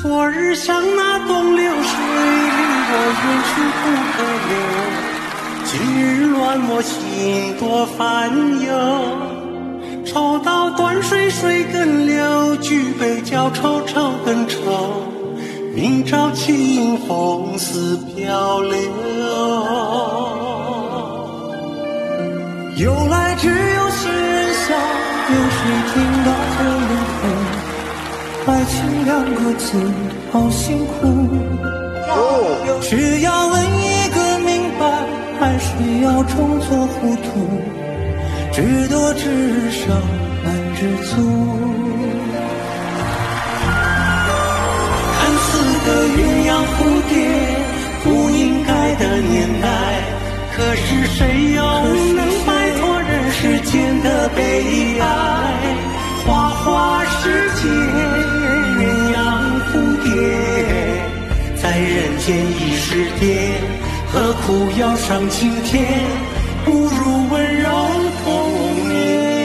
昨日像那东流水，离我远去不可留。今日乱我心多烦忧，抽刀断水水更流，举杯浇愁愁更愁。明朝清风似飘流，由来只有新人笑，有谁听到这轮回？爱情两个字好辛苦，是要问一个明白，还是要装作糊涂？知多知少难知足。看似个鸳鸯蝴蝶，不应该的年代，可是谁又能摆脱人世间的悲哀？花花世界，鸳鸯蝴蝶，在人间已是蝶，何苦要上青天？不如温柔童年。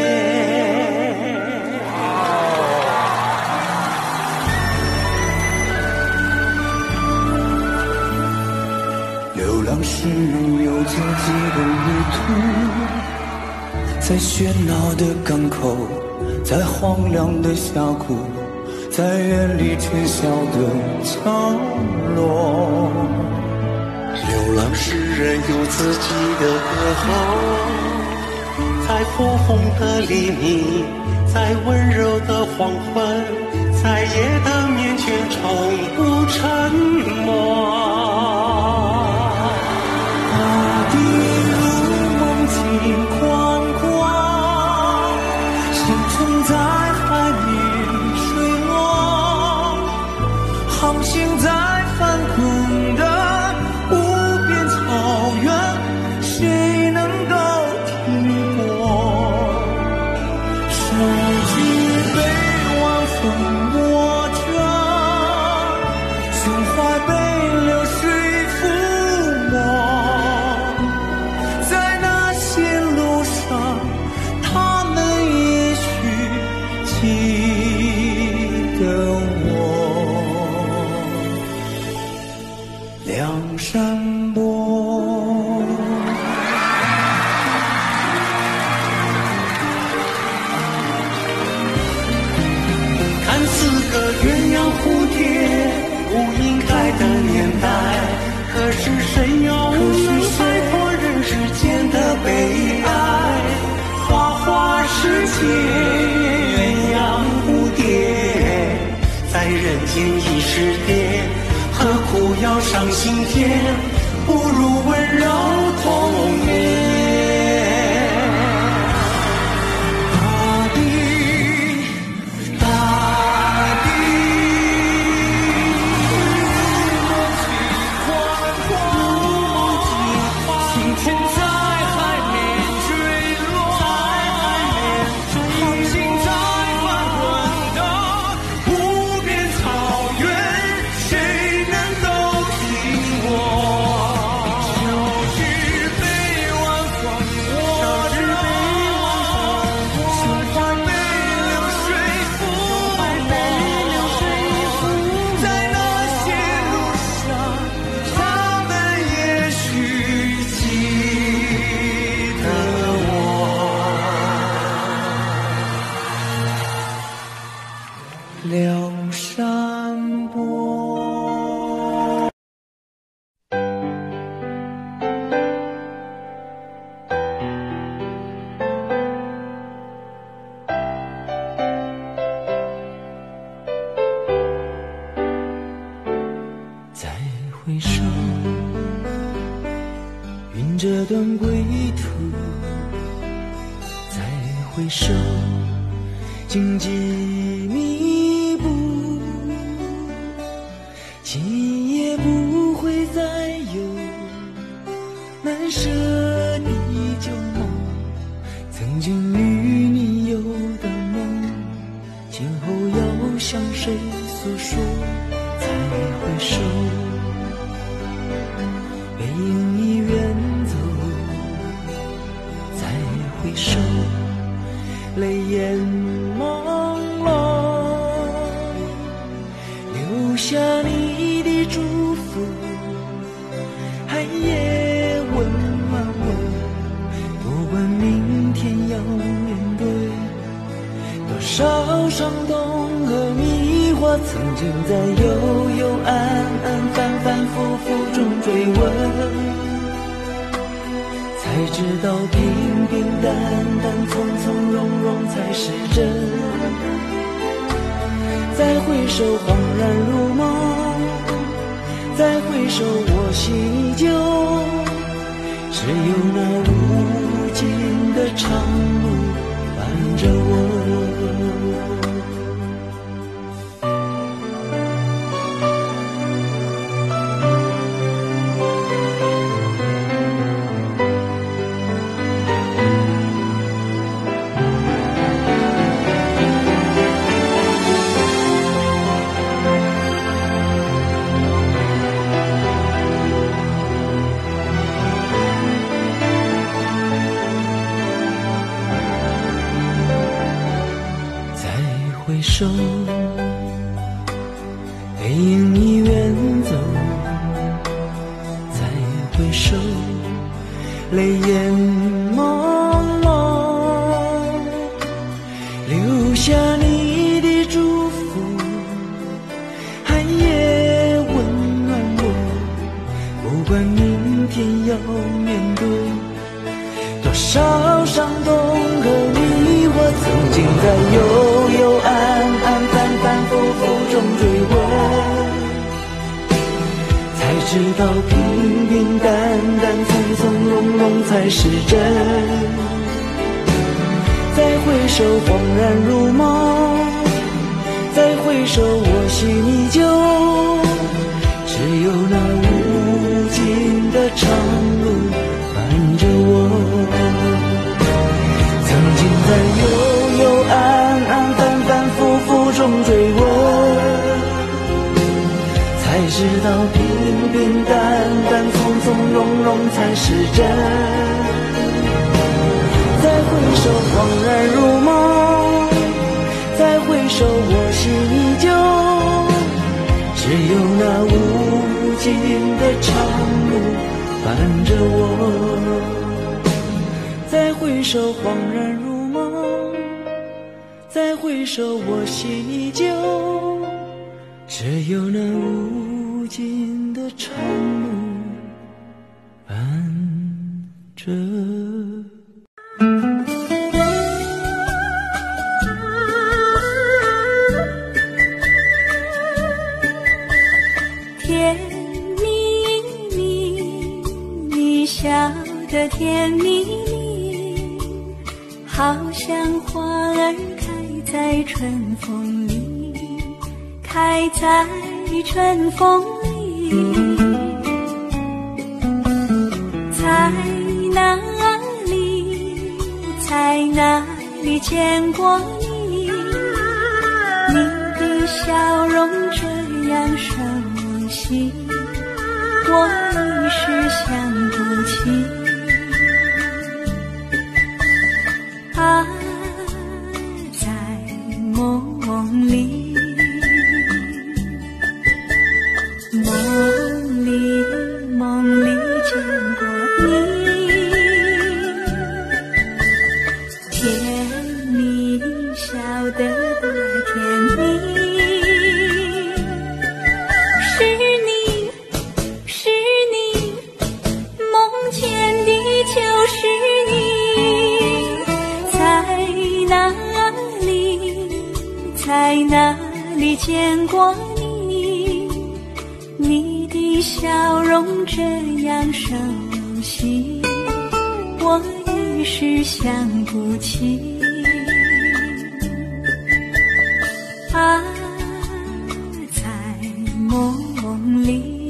流浪诗人有自己的旅途，在喧闹的港口，在荒凉的峡谷，在远离喧嚣的角落。流浪诗人有自己的歌喉，在火红的黎明，在温柔的黄昏，在夜的面前从不沉默。大地如梦境宽广，星辰在海面坠落，航行在翻滚的无边草原，谁能够停泊？手举杯晚风握着，胸怀被流水抚摸，在那些路上，他们也许记得我。梁山伯，看似个鸳鸯蝴蝶，不应该的年代，可是谁又能摆脱人世间的悲哀？花花世界，鸳鸯蝴蝶，在人间已是蝶，何苦要上青天？不如温柔童年。大地，大地，星辰在海面坠落，航行在翻滚的无边草原，谁能够听我？手举杯晚风握着，胸怀被流水抚摸，在那些路上，他们也许记得我。梁山伯。再回首，云这段归途；再回首，荆棘密布。今夜不会再有难舍的旧梦，曾经与你有的梦，今后要向谁诉说？再回首，背影已远走，再回首，泪眼朦胧，流下你的祝福，寒夜温暖我，不管明天要面对多少伤痛和迷惑，曾经在幽幽暗暗反反复复中追问，才知道平平淡淡从从容容才是真。再回首恍然如梦，再回首我心依旧，只有那无尽的长路伴着我。回首，背影已远走，再回首，泪眼朦胧，留下你的祝福，寒夜温暖我，不管明天要面对多少伤痛和迷惑，曾经在幽幽暗暗反反复复中追问，才知道平平淡淡从从容容才是真。再回首恍然如梦，再回首我心依旧，只有那无尽的长路伴着我。曾经在幽幽暗暗反反复复中追问，才知道平平淡淡从从容容才是真。再回首恍然如梦，再回首我心依旧，只有那无尽的长路伴着我。再回首恍然如梦，再回首我心依旧，只有那无尽的长路伴着。 甜蜜蜜，你笑得甜蜜蜜，好像花儿开在春风里，开在春风里。在哪里，在哪里见过你？你的笑容这样熟悉，我一时想不起。啊，在梦里，梦里见过你，甜蜜笑得多甜蜜。是你，梦见的就是你。在哪里见过你？你的笑容这样熟悉，我一时想不起。啊，在梦里。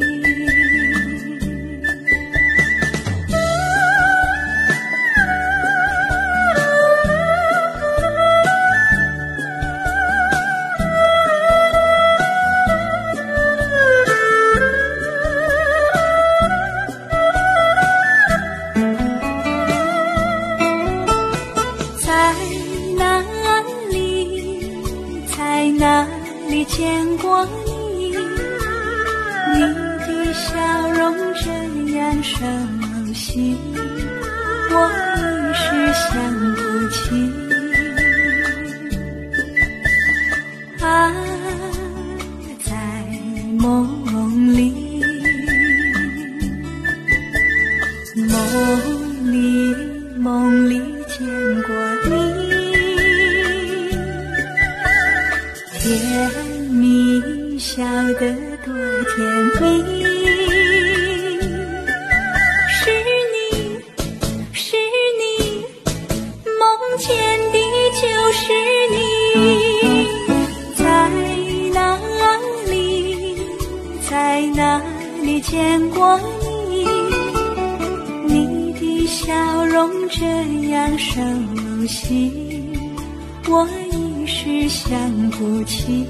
在哪里见过你？ 你的笑容这样熟悉，我一时想不起。啊，在梦里，梦里见过你，甜蜜笑得多甜蜜。是你，梦见的就是你。在哪里见过你？你的笑容这样熟悉，我一时想不起。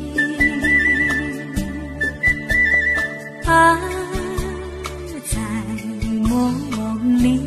啊，在梦里。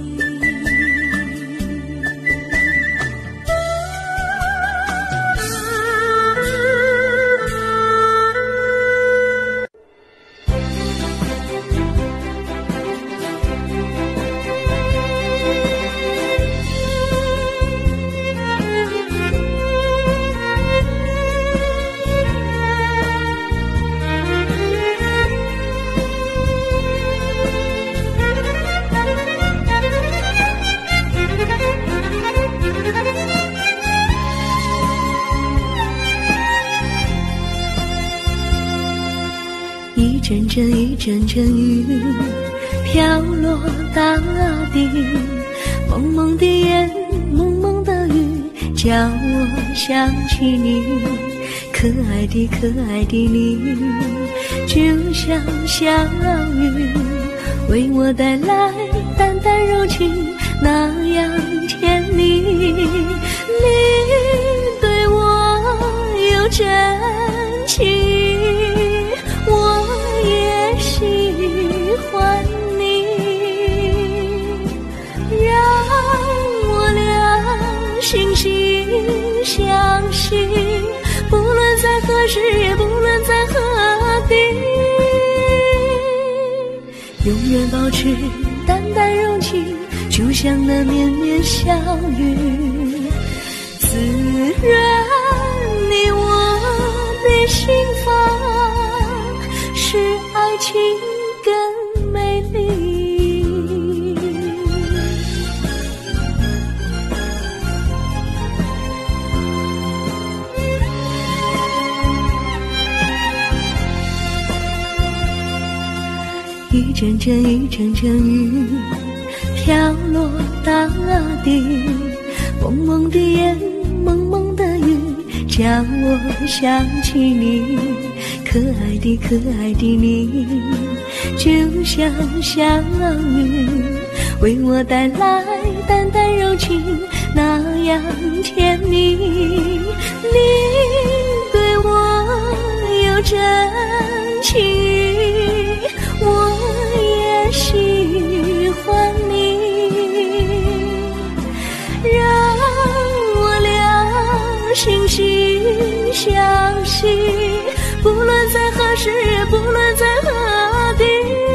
一阵阵雨飘落大地，蒙蒙的烟，蒙蒙的雨，叫我想起你。可爱的你，就像小雨，为我带来淡淡柔情，那样甜蜜。你对我有真情，我也喜欢你，让我俩惺惺相惜，不论在何时，也不论在何地，永远保持淡淡柔情，就像那绵绵小雨，滋润你我的心房，使爱情更美丽。一阵阵雨飘落大地，蒙蒙的烟，蒙蒙的雨，叫我想起你。可爱的你，就像小雨，为我带来淡淡柔情，那样甜蜜。你对我有真情，我也喜欢你，让我俩惺惺相惜，不论在何时，不论在何地，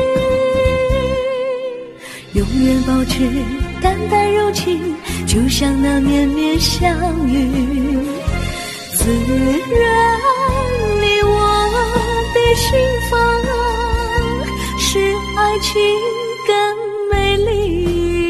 永远保持淡淡柔情，就像那绵绵小雨，滋润你我的心房，使爱情更美丽。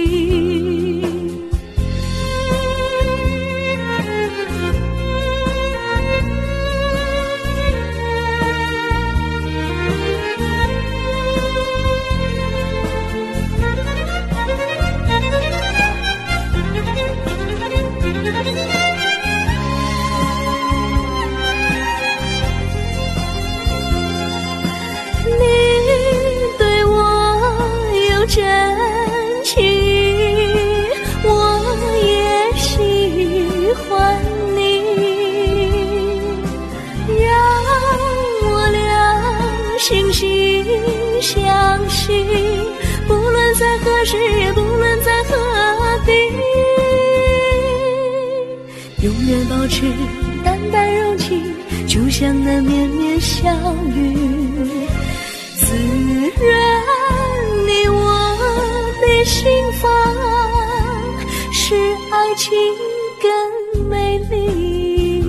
真情，我也喜欢你，让我俩惺惺相惜，不论在何时，也不论在何地，永远保持淡淡柔情，就像那绵绵小雨， 情更美丽。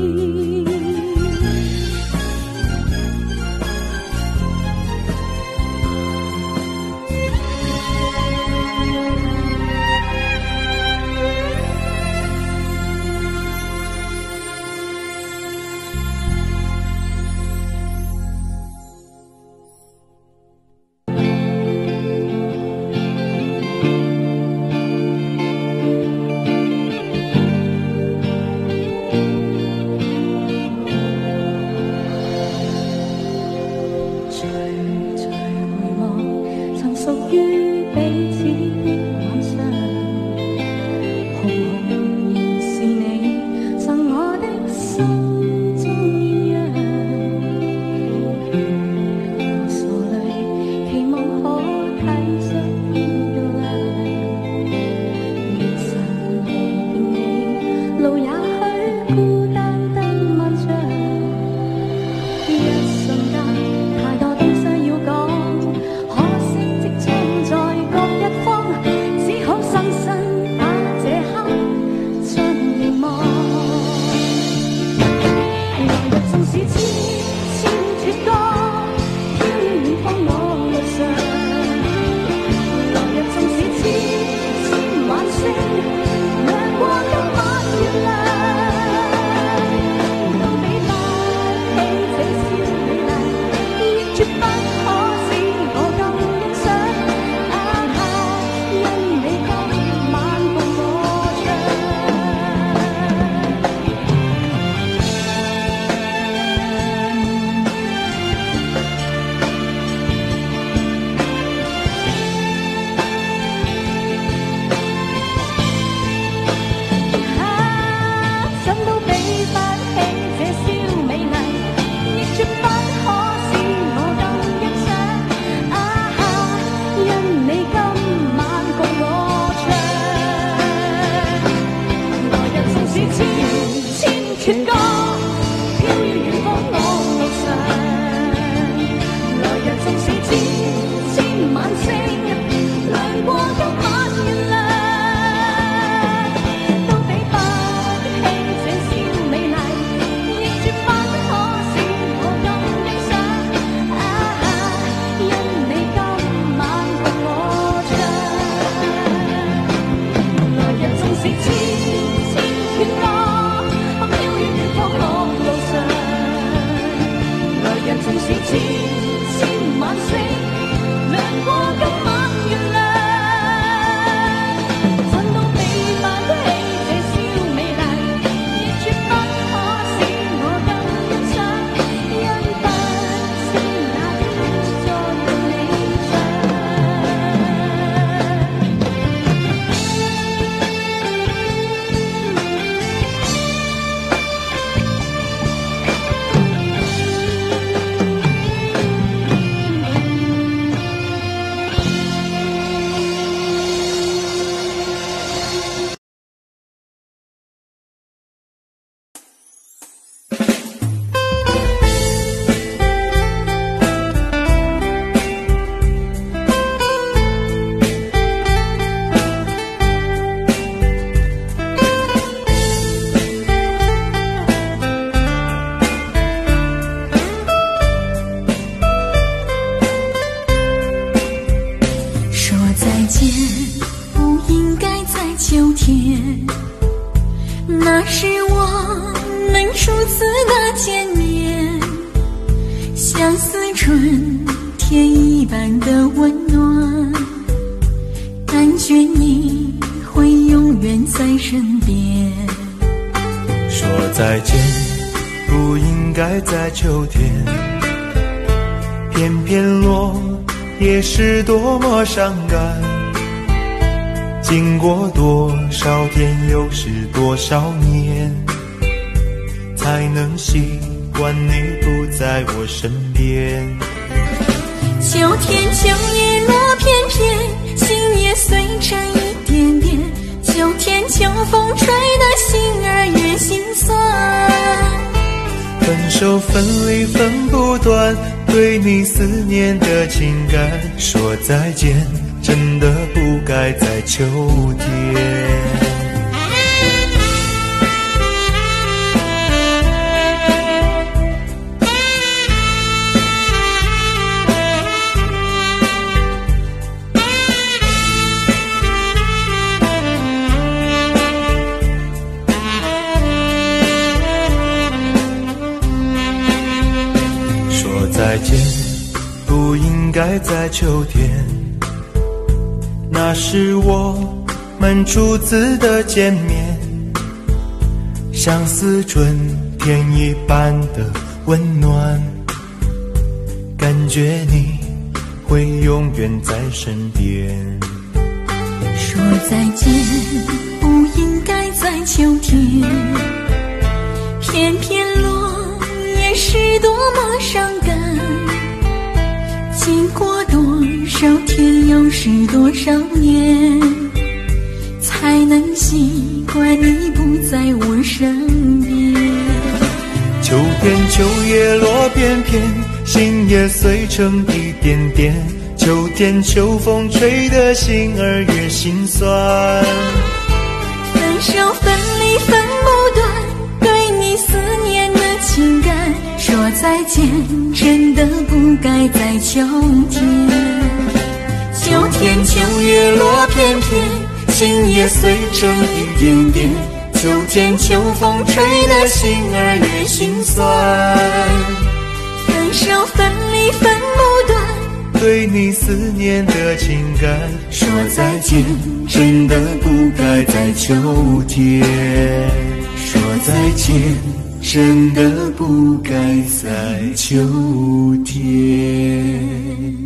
那是我们初次的见面，像似春天一般的温暖，感觉你会永远在身边。 说再见不应该在秋天，偏偏落叶是多么伤感。经过多少天，又是多少年，才能习惯你不在我身边。 秋天秋叶落片片，心也碎成一点点。秋天秋风吹得心儿越心酸。 分手分离分不断，对你思念的情感。说再见真的不该在秋天。 不应该在秋天，那是我们初次的见面，像似春天一般的温暖，感觉你会永远在身边。 说再见不应该在秋天，偏偏落叶是多么伤感，经过多少天又是多少年，才能习惯你不在我身边。 秋天秋叶落片片，心也碎成一点点，秋天秋风吹得心儿越心酸。 分手分离分不断，对你思念的情感，说再见真的不该在秋天。 秋天秋叶落片片，心也碎成一点点，秋天秋风吹得心儿越心酸。 分手分离分不断， 对你思念的情感，说再见真的不该在秋天，说再见真的不该在秋天。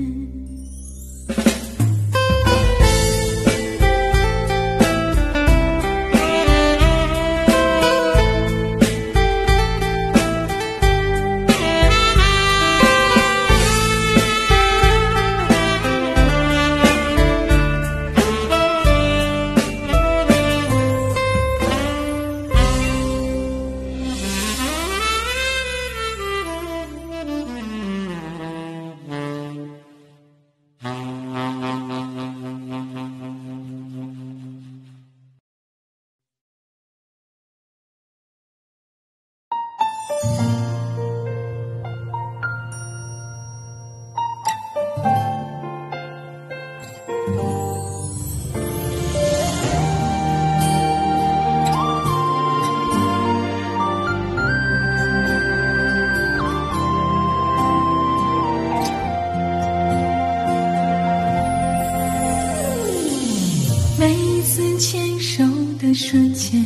每一次牵手的瞬间，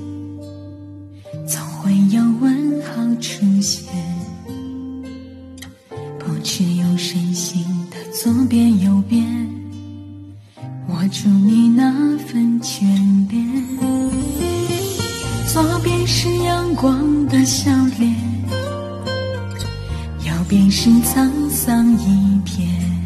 总会有问号出现，不知用谁心的左边右边，握住你那份眷恋。左边是阳光的笑脸，右边是沧桑一片，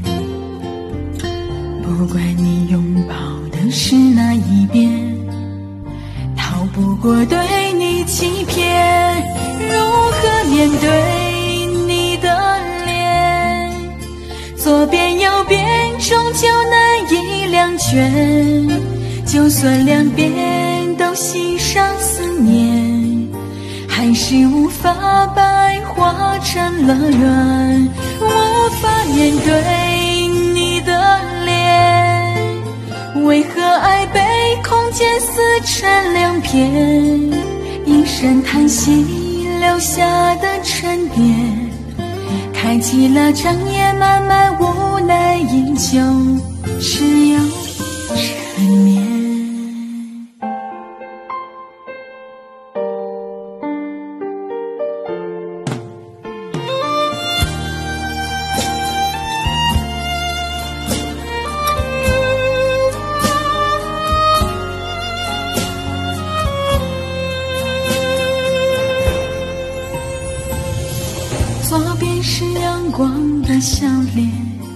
不管你拥抱的是哪一边，逃不过对你欺骗。如何面对你的脸？左边右边终究难以两全，就算两边都系上思念，还是无法白化成了缘，无法面对你的脸。为何爱被空间撕成两片？一声叹息留下的沉淀，开启了长夜漫漫无奈，依旧只有缠绵。左边是阳光的笑脸，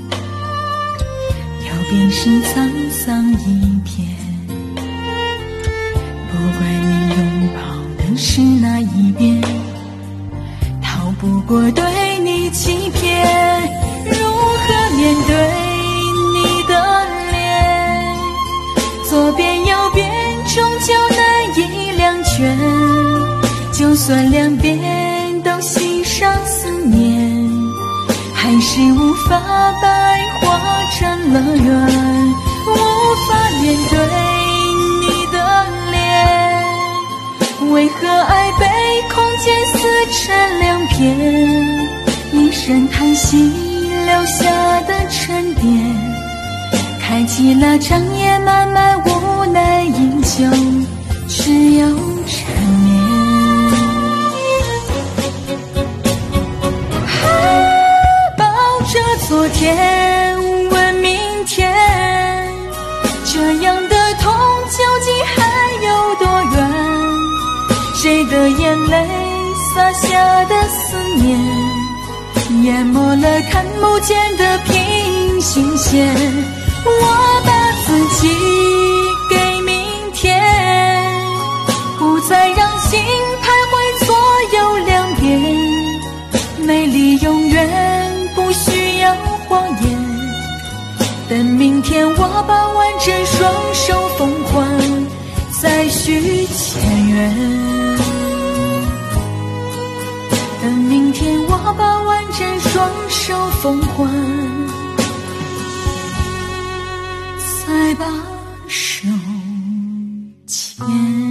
右边是沧桑一片，不管你拥抱的是哪一边，逃不过对你欺骗。如何面对你的脸？左边右边终究难以两全，就算两边都系上思念，还是无法白化成了缘，无法面对你的脸。为何爱被空间撕成两片？一声叹息留下的沉淀，开启了长夜漫漫无奈饮酒，只有缠绵。抱着昨天问明天，这样的痛究竟还有多远？谁的眼泪洒下的思念，淹没了看不见的平行线。我把自己给明天，不再让心徘徊左右两边。美丽永远不需要谎言，等明天我把完整双手奉还，再续前缘。等明天我把完整双手奉还，再把手牵。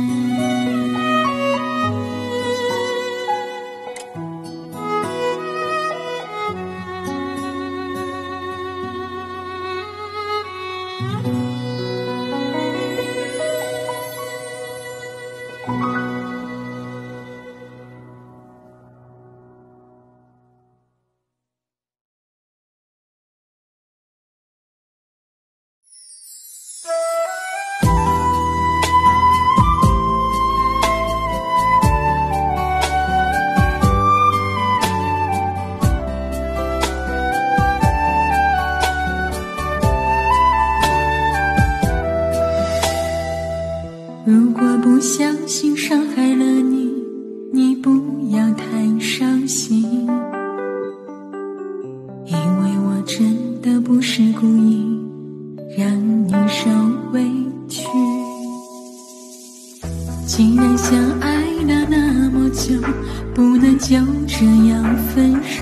如果不小心伤害了你，你不要太伤心，因为我真的不是故意让你受委屈。既然相爱了那么久，不能就这样分手，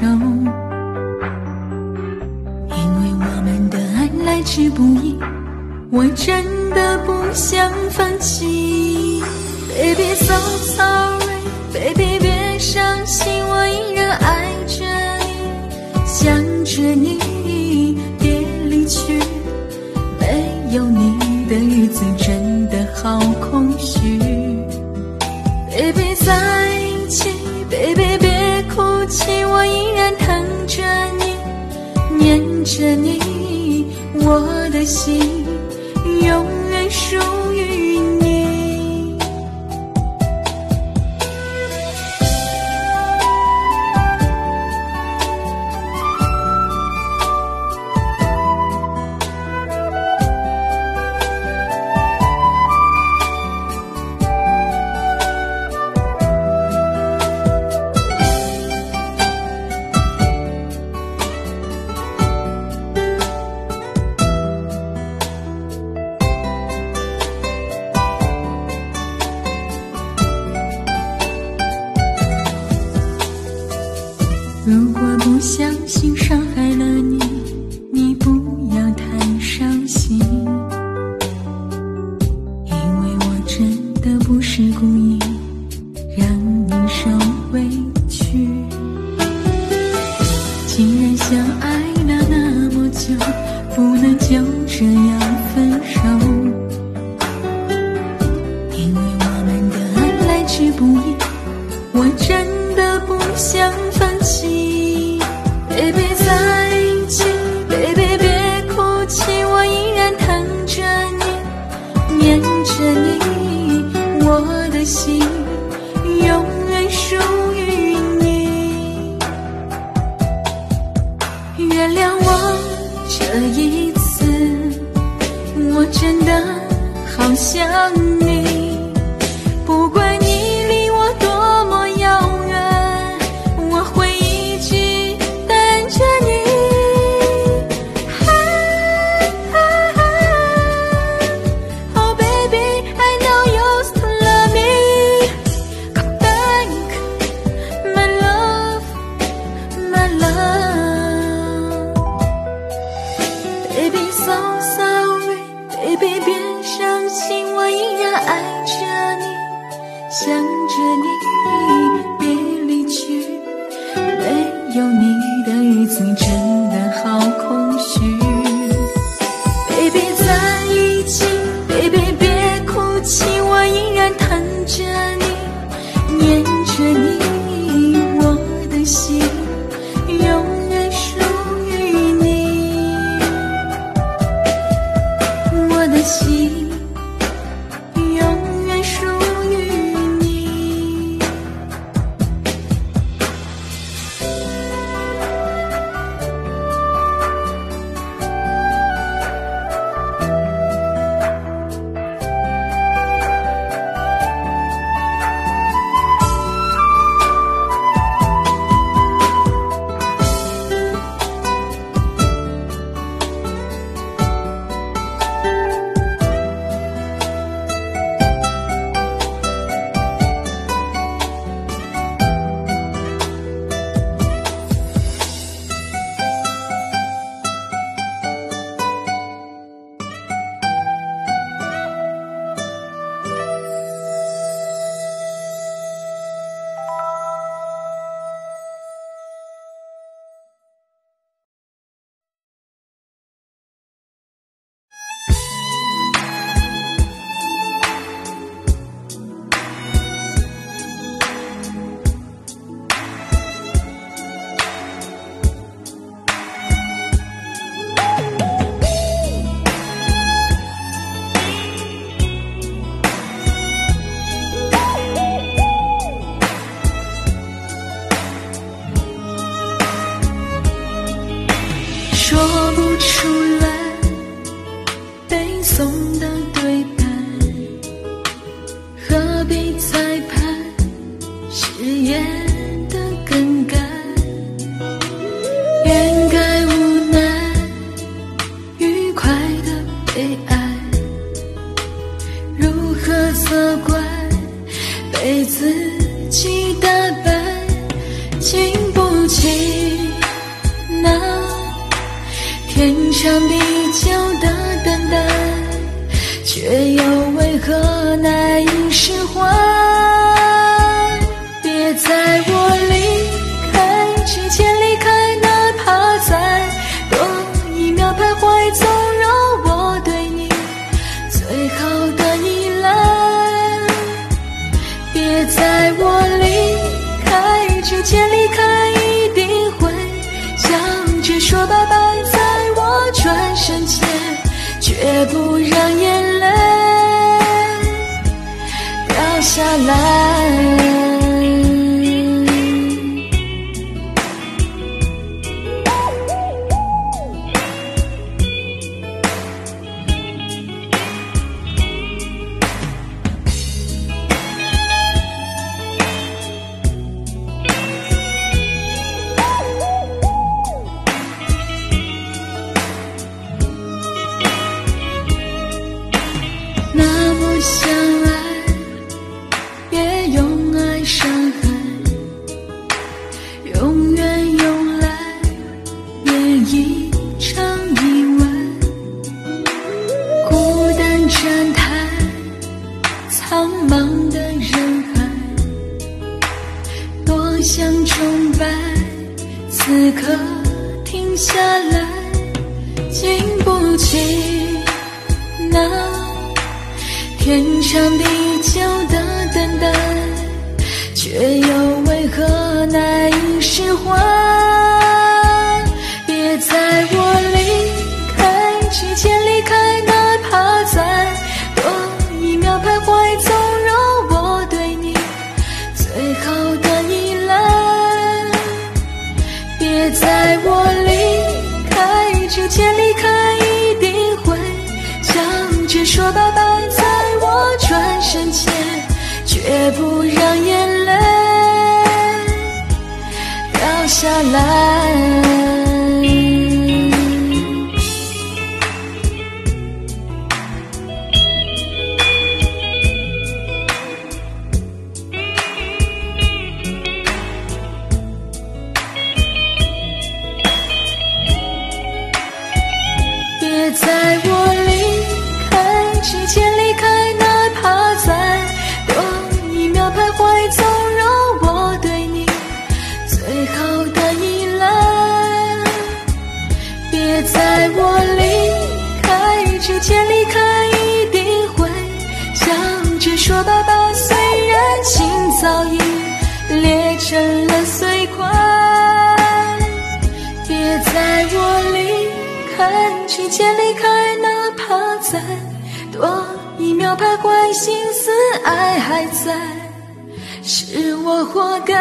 因为我们的爱来之不易，我真的不想放弃。 Baby so sorry Baby 别伤心，我依然爱着你，想着你，别离去，没有你的日子真的好空虚。 Baby 在一起 Baby 别哭泣，我依然疼着你，念着你，我的心永远属于你。如果不小心伤害了你，你不要太伤心，因为我真的不是故意让你受委屈。既然相爱了那么久，不能就这样分手，因为我们的爱来之不易，我真的不想放弃。Baby 在一起 Baby 别哭泣，我依然疼着你，念着你，我的心永远属于你。原谅我这一次，我真的好想你，不管你离我多么遥远，我会一直等着你。Oh baby, I know you still love me. Come back, my love, my love. Baby, so sorry, baby 别伤心，我依然爱着你，想着你，别离去，没有你的日子真的好说不出来背诵的对白，何必裁判誓言的更改？掩盖无奈，愉快的悲哀，如何责怪被自己打败？经不起那天长地久的等待，却又为何难以释怀？别在我离开之前离开，哪怕再多一秒徘徊，纵容我对你最好的依赖。别在我离开之前离开，一定会笑着说拜拜，在我转身前绝不让眼泪掉下来。相爱，别用爱伤害，永远用来别一场意外。孤单站台，苍茫的人海，多想崇拜，此刻停下来，经不起那天长地久的等待，却又为何难以释怀？别在我离开之前离开，哪怕再多一秒徘徊，纵容我对你最好的依赖。别在我离开之前离开，一定会笑着说拜拜，我转身前绝不让眼泪掉下来。别在我离开之前离开，哪怕再多一秒徘徊，纵容我对你最好的依赖。别在我离开之前离开，一定会笑着说拜拜，虽然心早已裂成了碎块。别在我离开之前离开，哪怕再多一秒徘徊，心思爱还在，是我活该。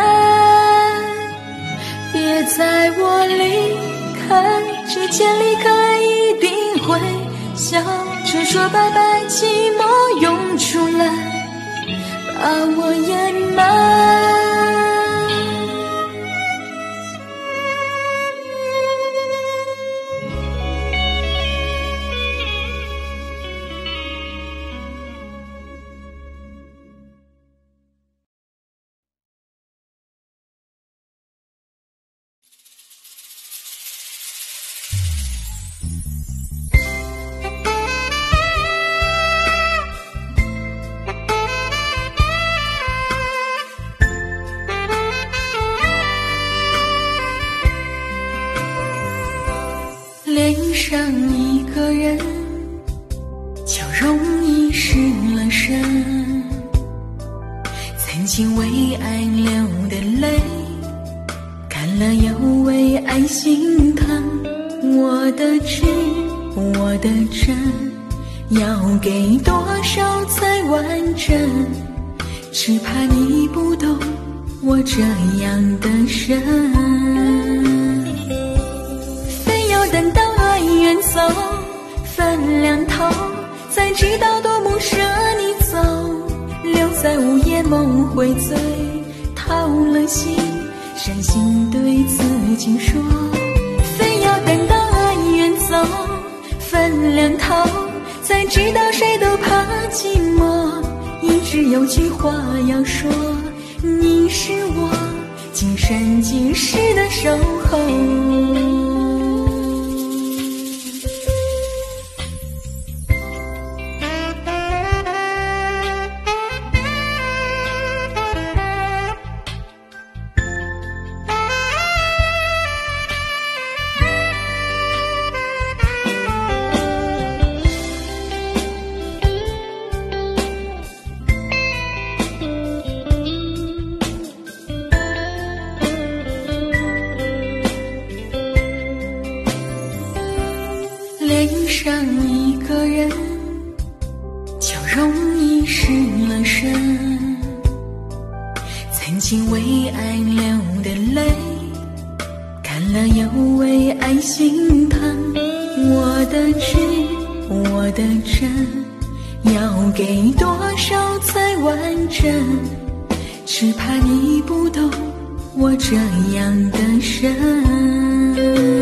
别在我离开之前离开，一定会笑着说拜拜，寂寞涌出来把我掩埋。恋上一个人，就容易失了神。曾经为爱流的泪，看了又为爱心疼。我的痴，我的真，要给多少才完整？只怕你不懂我这样的人，非要等到远走，分两头，才知道多么舍你走，留在午夜梦回醉，掏了心，伤心对自己说，非要等到爱远走，分两头，才知道谁都怕寂寞，一直有句话要说，你是我今生今世的守候。恋上一个人，就容易失了神。曾经为爱流的泪，看了又为爱心疼。我的痴，我的真，要给多少才完整？只怕你不懂我这样的深。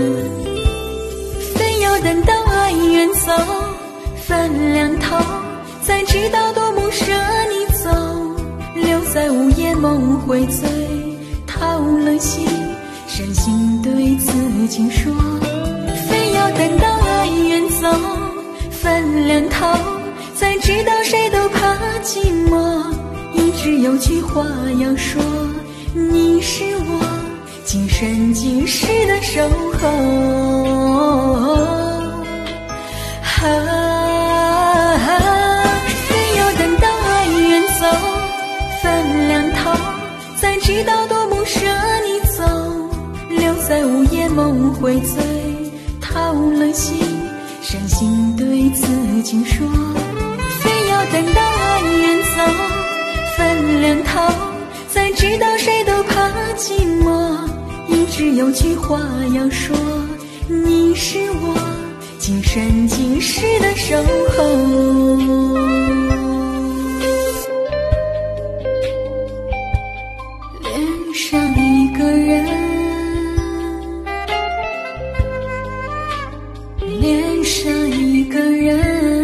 等到爱远走，分两头，才知道多么舍你走，留在午夜梦回醉，掏了心，伤心对自己说，非要等到爱远走，分两头，才知道谁都怕寂寞，一直有句话要说，你是我今生今世的守候。非要等到爱远走，分两头，才知道多么舍你走，留在午夜梦回醉，掏了心，伤心对自己说，非要等到爱远走，分两头，才知道谁都怕寂寞，一直有句话要说，你是我今生今世的守候。恋上一个人，恋上一个人，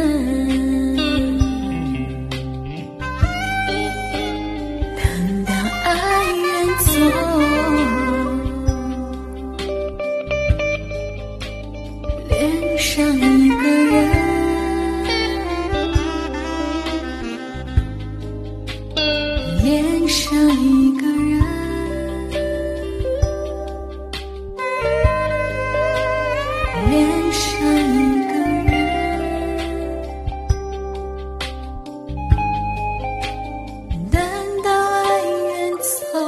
等到爱远走，恋上一个人，恋上一个人，恋上一个人，等到爱远走。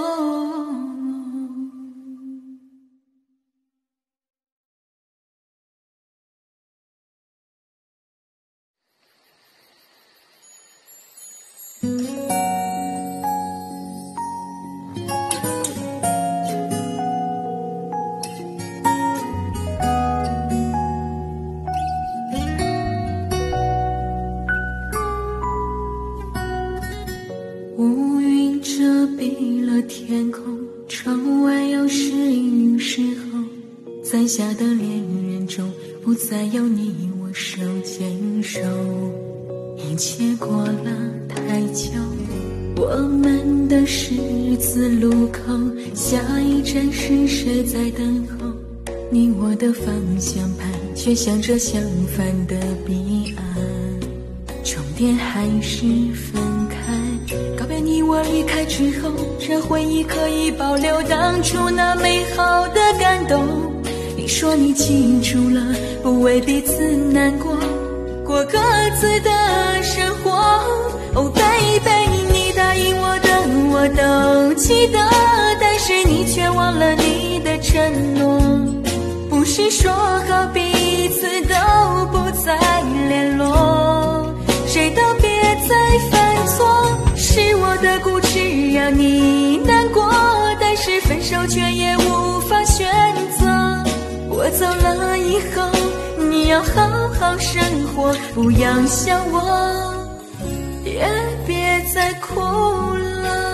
乌云遮蔽了天空，窗外又是雨时候，在下的恋人中，不再有你我手牵手，一切过了太久，我们的十字路口，下一站是谁在等候？你我的方向盘却向着相反的彼岸，终点还是分开。告别你我离开之后，这回忆可以保留当初那美好的感动。你说你记住了，不为彼此难过，过各自的生活。Oh baby， 你答应我的我都记得，但是你却忘了你的承诺。不是说好彼此都不再联络，谁都别再犯错。是我的固执让你难过，但是分手却也无法选择。我走了以后，你要好好生活，不要想我，也别再哭了。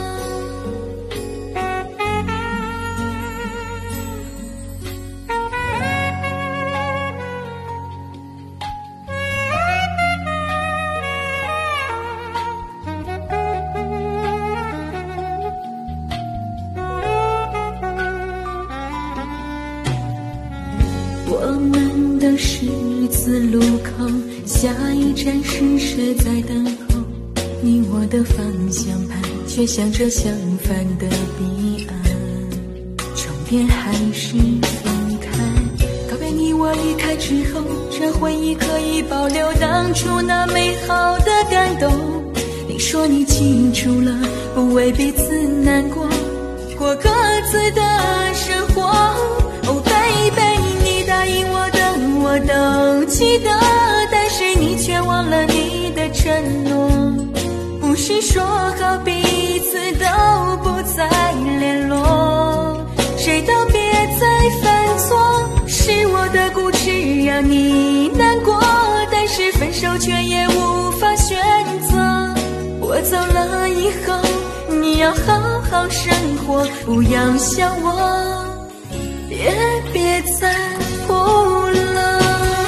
我们的十字路口，下一站是谁在等候？你我的方向盘却向着相反的彼岸，终点还是分开。告别你我离开之后，这回忆可以保留当初那美好的感动。你说你记住了，不为彼此难过，过各自的生活。Oh baby，答应我的我都记得，但是你却忘了你的承诺。不是说好彼此都不再联络，谁都别再犯错。是我的固执让你难过，但是分手却也无法选择。我走了以后，你要好好生活，不要想我，也别再哭了。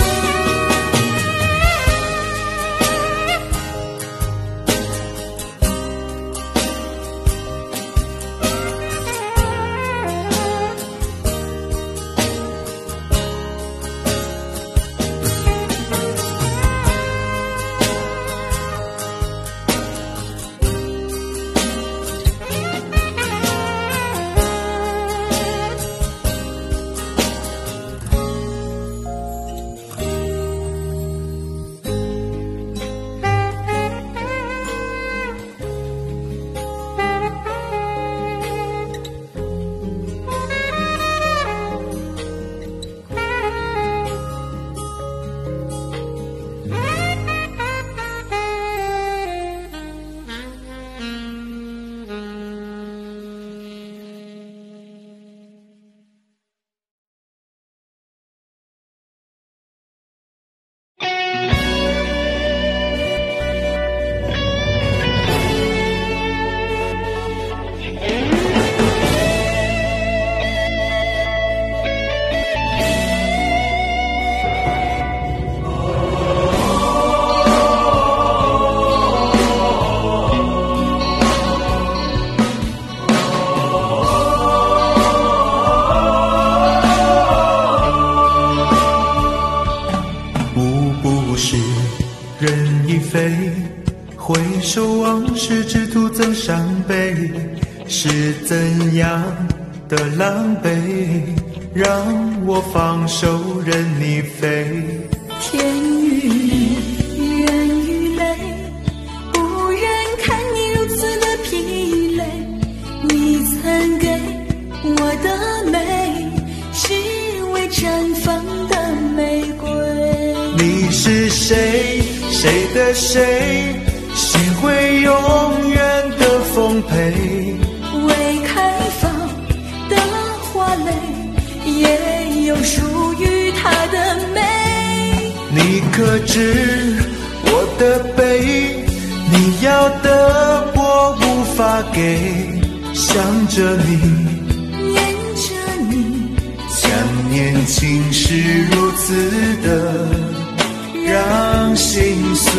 回首往事，只徒增伤悲。是怎样的狼狈，让我放手任你飞？ 天与人与泪，不忍看你如此的疲累。你曾给我的美，是未绽放的玫瑰。 你是谁？谁的谁？谁会永远的丰沛？ 未开放的花蕾，也有属于它的美。 你可知我的悲？你要的我无法给。想着你， 念着你， 想念情是如此的让心碎。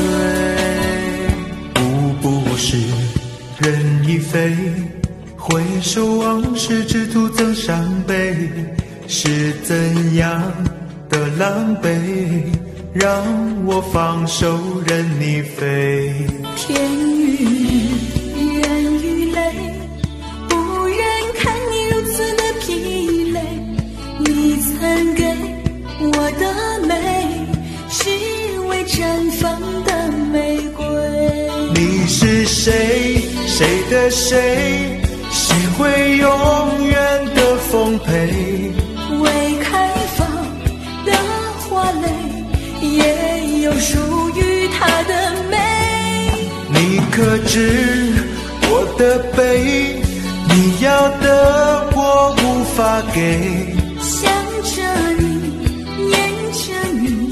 不是人已飞，回首往事，只徒增伤悲。是怎样的狼狈，让我放手任你飞？ 天与人与泪，不忍看你如此的疲累。你曾给我的美，是未绽放的玫瑰。 你是谁？谁的谁？谁会永远的丰沛？ 未开放的花蕾，也有属于它的美。 你可知我的悲？你要的我无法给。 想着你，念着你，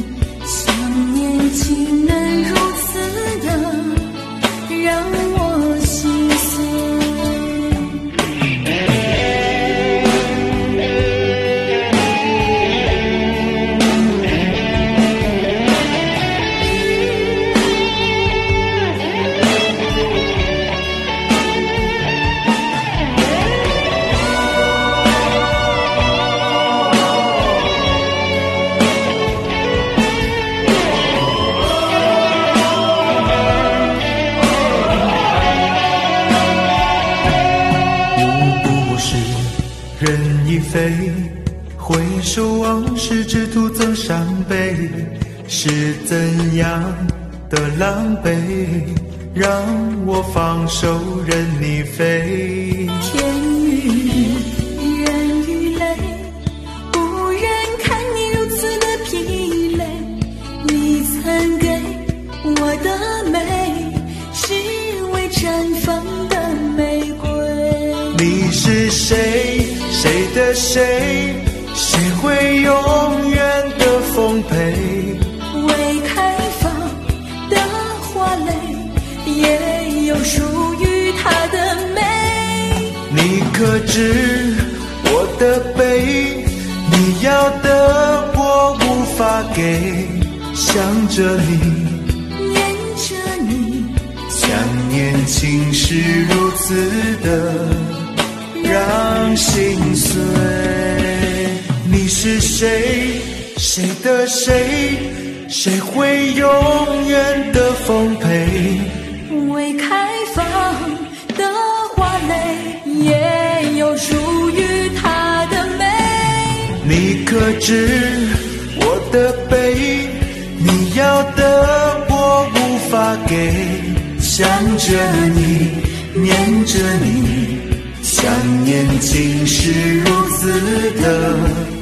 飞，回首往事只徒增伤悲，是怎样的狼狈，让我放手任你飞。 天与日，人与泪，不忍看你如此的疲累。你曾给我的美，是未绽放的玫瑰。 你是谁？谁的谁？谁会永远的丰沛？ 未开放的花蕾，也有属于它的美。 你可知我的悲？你要的我无法给，想着你， 念着你， 想念情是如此的让心碎。你是谁？谁的谁？谁会永远的丰沛？ 未开放的花蕾，也有属于它的美。 你可知我的悲？你要的我无法给，想着你，念着你，想念竟是如此的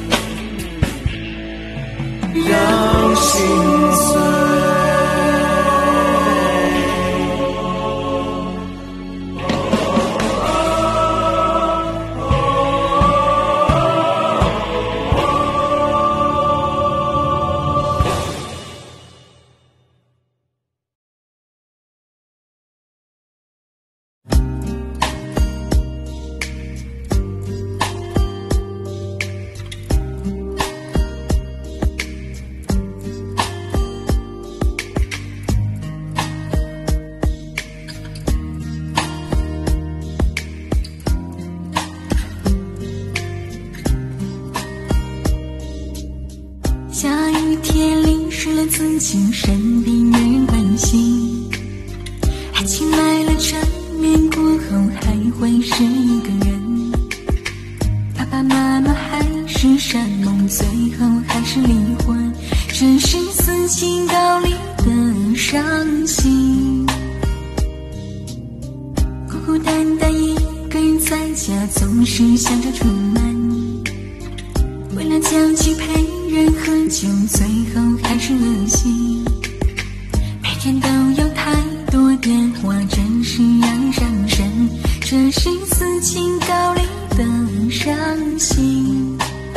让心碎。 下雨天淋湿了自己，身边没人关心。爱情来了缠绵过后还会是一个人。爸爸妈妈还是山盟，最后还是离婚。这是四情高离的伤心。孤孤单单一个人在家，总是想着出门。为了交际陪人喝酒，最后还是恶心。每天都有太多电话，真是让人伤神。这是四情高离的伤心。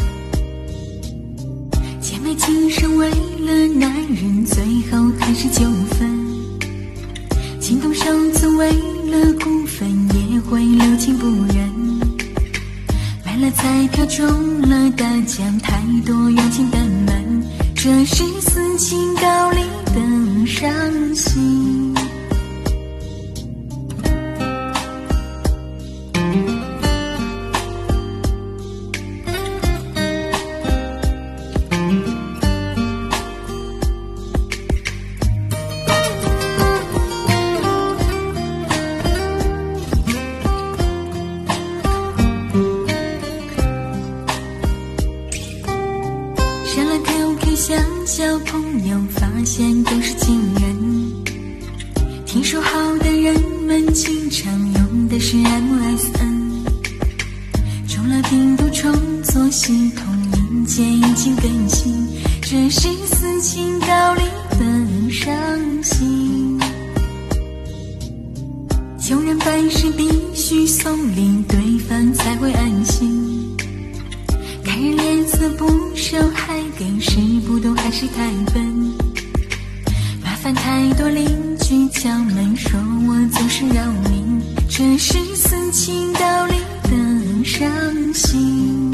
姐妹情深为了男人，最后还是纠纷。情动手足为了股份，也会留情不认。买了彩票中了大奖，太多冤情的门。这是四情高离的伤心。删了 QQ 想交朋友，发现都是情人。听说好的人们经常用的是 MSN。中了病毒重做系统，硬件已经更新。这是四情高离的伤心。穷人办事必须送礼，对方才会安心。看人脸色不熟，还给时不多，还是太笨。麻烦太多，邻居敲门说我总是扰民。这是四情高离的伤心。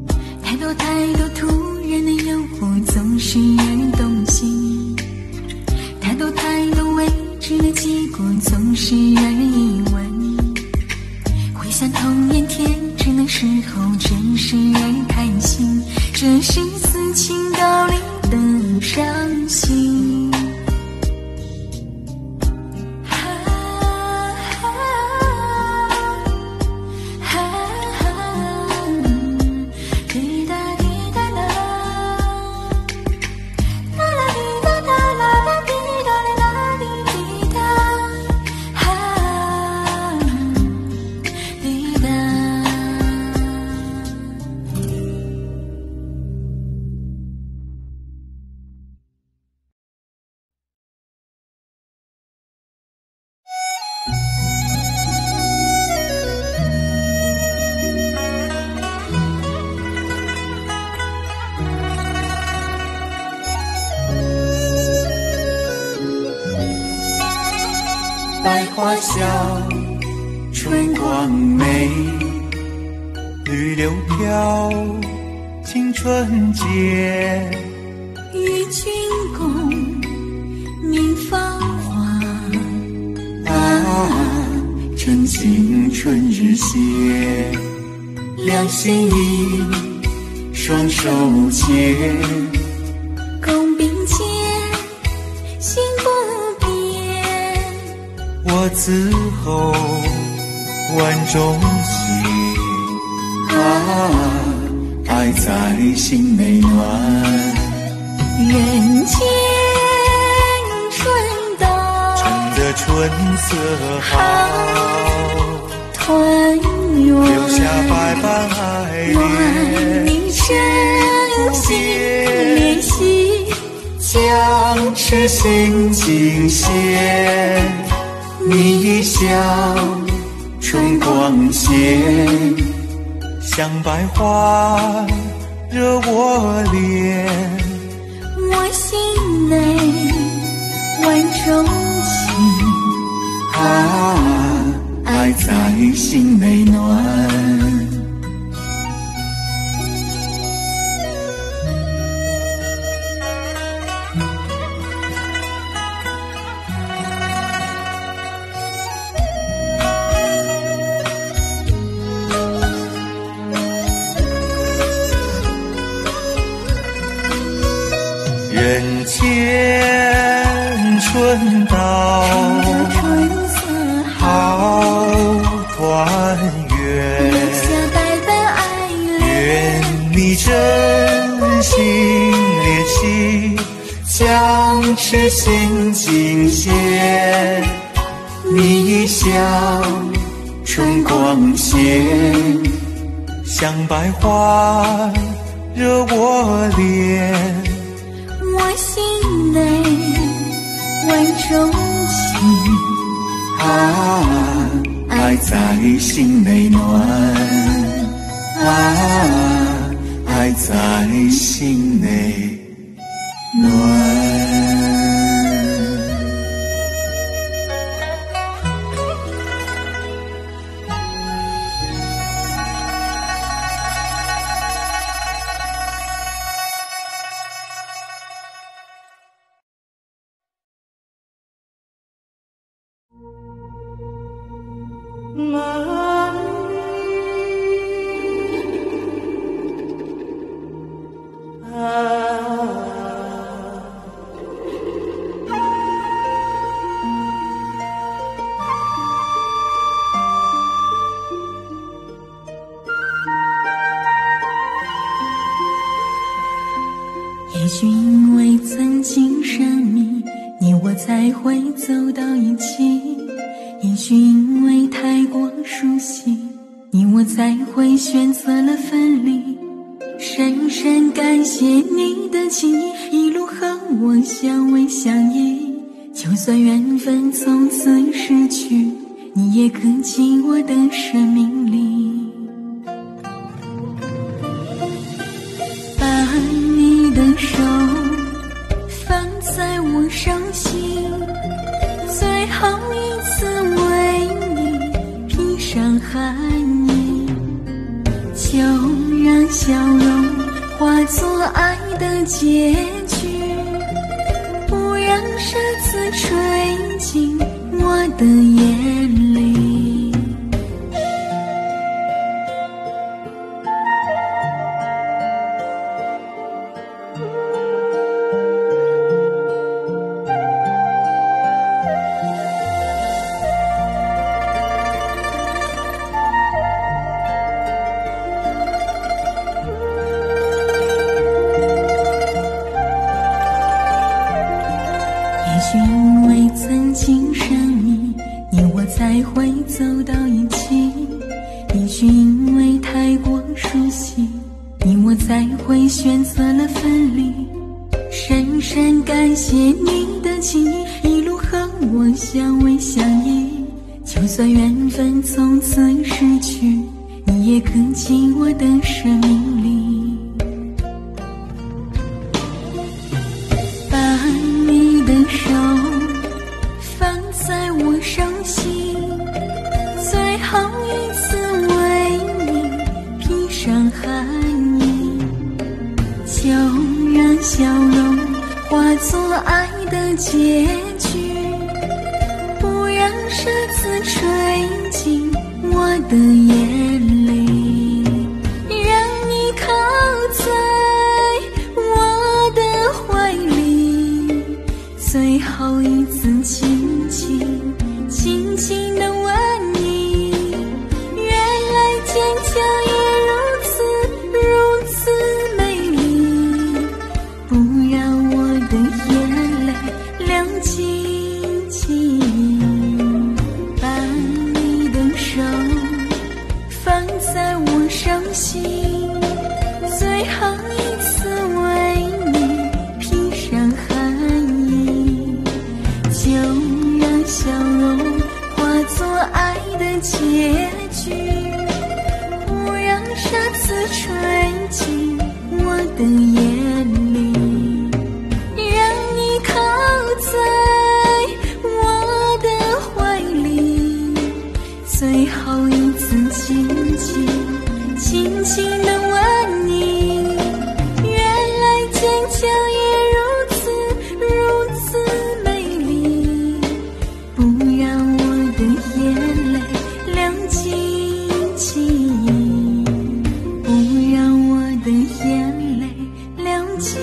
太多突然的诱惑，总是让人动心。 让人疑问。回想童年天真的时候，真是让人开心，这是此情道理的伤心。 百花香，春光美，绿柳飘，青春节。 与君共明芳华， 趁青春日歇。两心依，双手牵， 共并肩，心不变。 我此后万种情，爱在心内暖。 人间春到， 趁着春色好， 团圆， 留下百般爱恋， 你真心联系， 将痴心尽现。你一笑，春光现，像百花惹我怜。 我心内万种情， 爱在心内暖。人间春到， 春色好团圆， 留下百般爱恋。 愿你真心联系，将痴心尽现。你一笑，春光现，像百花惹我怜。 我心内万种情， 爱在心内暖，爱在心内暖。 也许因为曾经神秘，你我才会走到一起。也许因为太过熟悉，你我才会选择了分离。深深感谢你的情谊，一路和我相偎相依。就算缘分从此失去，你也刻进我的生命里。把你的手放在我手心，最后一次为你披上寒衣，就让笑容化作爱的结局，不让奢词吹进我的眼里。也许因为曾经生你，你我才会走到一起；也许因为太过熟悉，你我才会选择了分离。深深感谢你的情谊，一路和我相偎相依。就算缘分从此失去，你也刻进我的生命里。手放在我手心，最后一次为你披上寒衣，就让笑容化作爱的结局，不让沙子吹进我的眼里，让你靠在我的怀里，最后一次轻轻轻轻地吻你。原来坚强也如此美丽，不让我的眼泪亮晶晶。把你的手放在我手心，最后一次为你披上寒衣，就让笑容化作爱的结局，不让沙子吹进我的眼里，让你靠在我的怀里，最后一次轻轻轻轻地吻你。原来坚强也如此美丽，不让我的眼泪亮晶晶，不让我的眼泪亮晶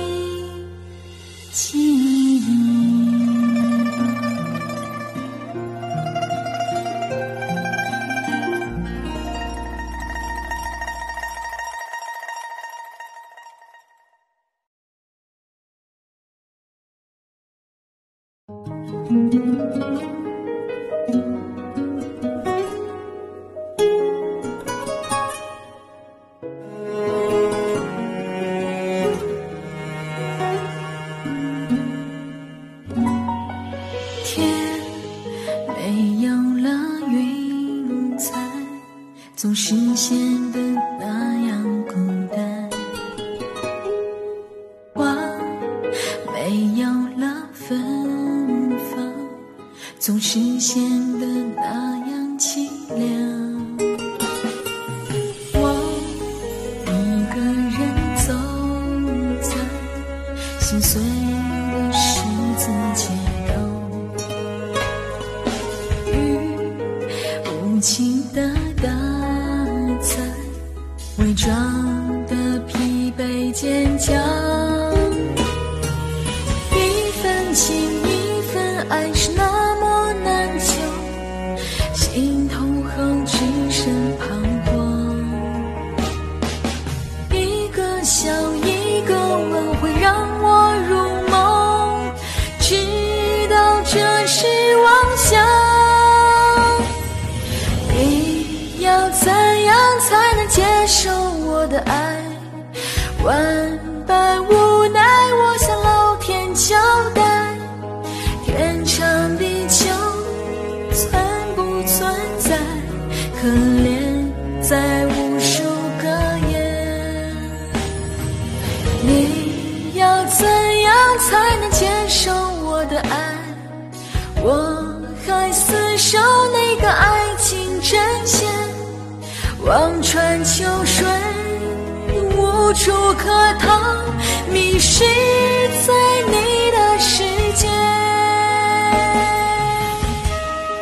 晶。天没有了云彩，总是显得那样孤单。花没有了芬芳，总是显得那样凄凉。我一个人走在心碎的十字街头，无情的大彩伪装的疲惫坚强，一份情一份爱是那么难求，心痛后只剩彷徨。一个笑一个吻会让我入梦，直到这是妄想。要怎样才能接受我的爱？万般无奈，我向老天交代，天长地久存不存在？可怜在无数个夜。你要怎样才能接受我的爱？我还厮守那个爱情阵线，望穿秋水无处可逃，迷失在你的世界。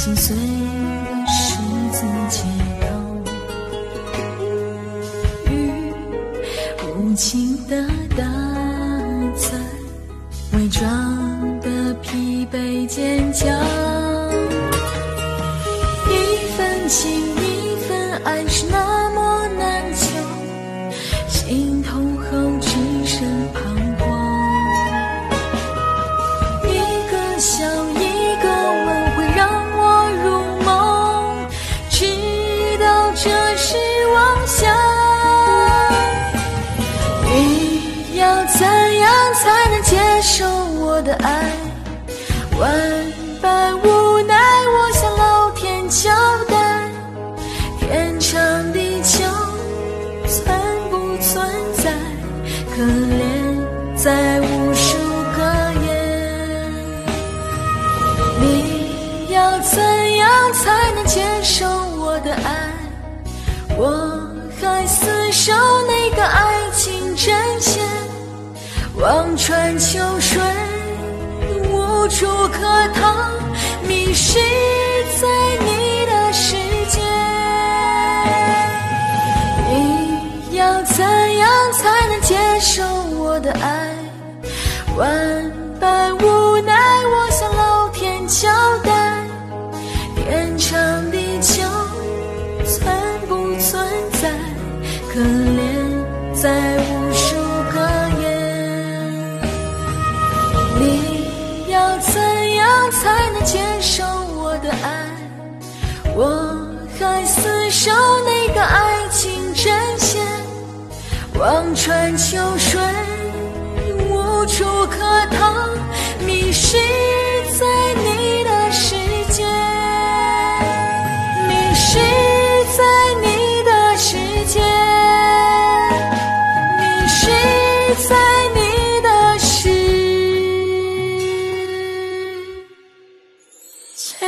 心碎的十字街头，雨无情的打在伪装的疲惫坚强，一份情一份爱是那么难求，心痛后只剩彷徨，一个笑一个吻会让我入梦，直到这是妄想。你要怎样才能接受我的爱？万般无奈，我向老天交代，天长地久存不存在？可怜在无数个夜。你要怎样才能接受我的爱？我还厮守那个爱情阵线，望穿秋水无处可逃，迷失在你的世界。你要怎样才能接受我的爱？万般无奈，我向老天交代，天长地久存不存在？可怜在无数个夜。你要怎样才能接受我的爱？我还厮守那个爱情阵线，望穿秋水无处可逃，迷失在你的世界，迷失在你的世界，迷失在你的世界。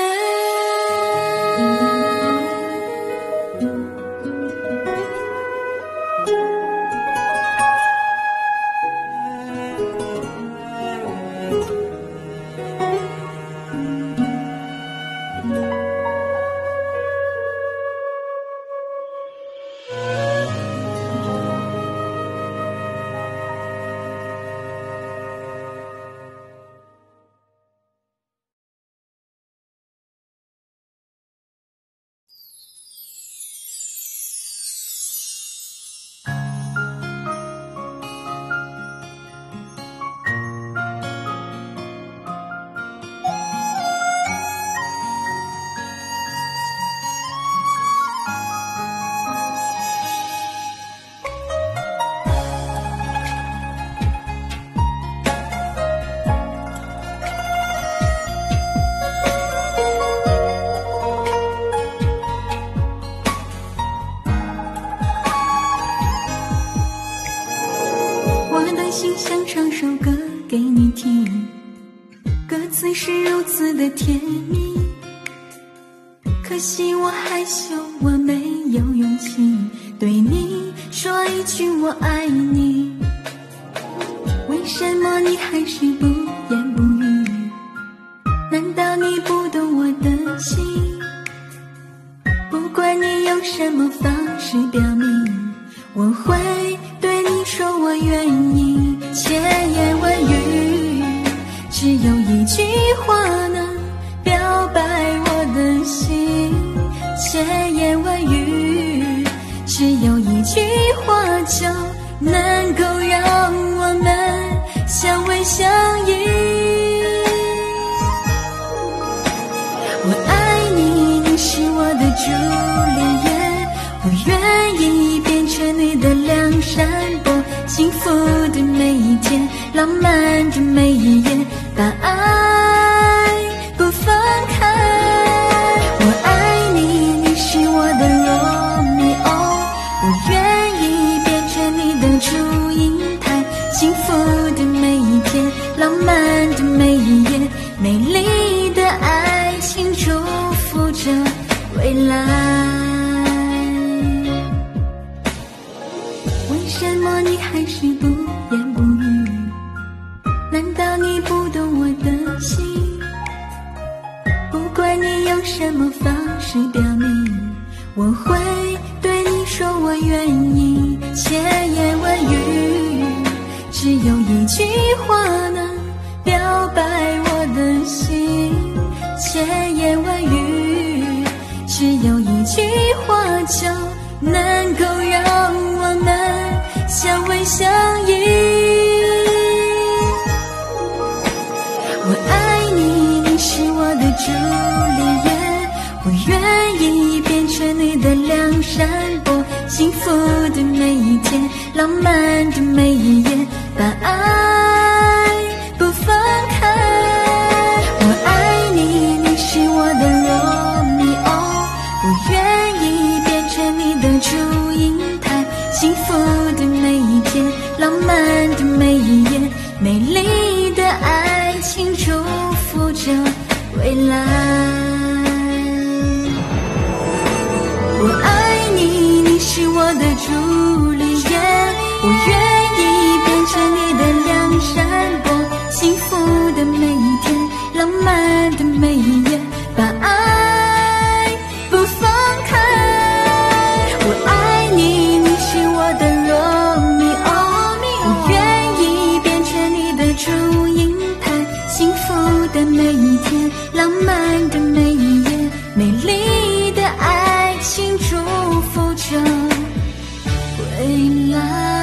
心想唱首歌给你听，歌词是如此的甜蜜，可惜我害羞，我没有勇气对你说一句我爱你。为什么你还是不言不语？难道你不懂我的心？不管你用什么方式表明，我会对你说我愿意。千言万语，只有一句话能表白我的心。千言万语，只有一句话就能够让我们相偎相依。我爱你，你是我的朱丽叶，我愿意变成你的梁山伯，幸福的每一天，浪漫的每一夜，把爱不放开。我爱你，你是我的罗密欧，我愿意变成你的祝英台，幸福的每一天，浪漫的每一夜，美丽的爱情祝福着未来。为什么你还是不言不语？难道你不懂我的心？不管管你用什么方式表明，我会对你说我愿意。千言万语，只有一句话能表白我的心。千言万语，只有一句话就能够让我们相偎相依。我爱你，你是我的朱丽叶，我愿意变成你的梁山伯，幸福的每一天，浪漫的每一夜，把爱不放开。我爱你，你是我的罗密欧，我愿意变成你的祝英台，幸福的每一天，浪漫的每一夜，美丽的爱情祝福着未来。我爱你，你是我的朱丽叶，我愿意变成你的梁山伯，幸福的每一天，浪漫的每一夜，把爱不放开。我爱你，你是我的罗密欧，我愿意变成你的祝英台，幸福的每一天，浪漫的每一夜，美丽的爱情祝福着未来。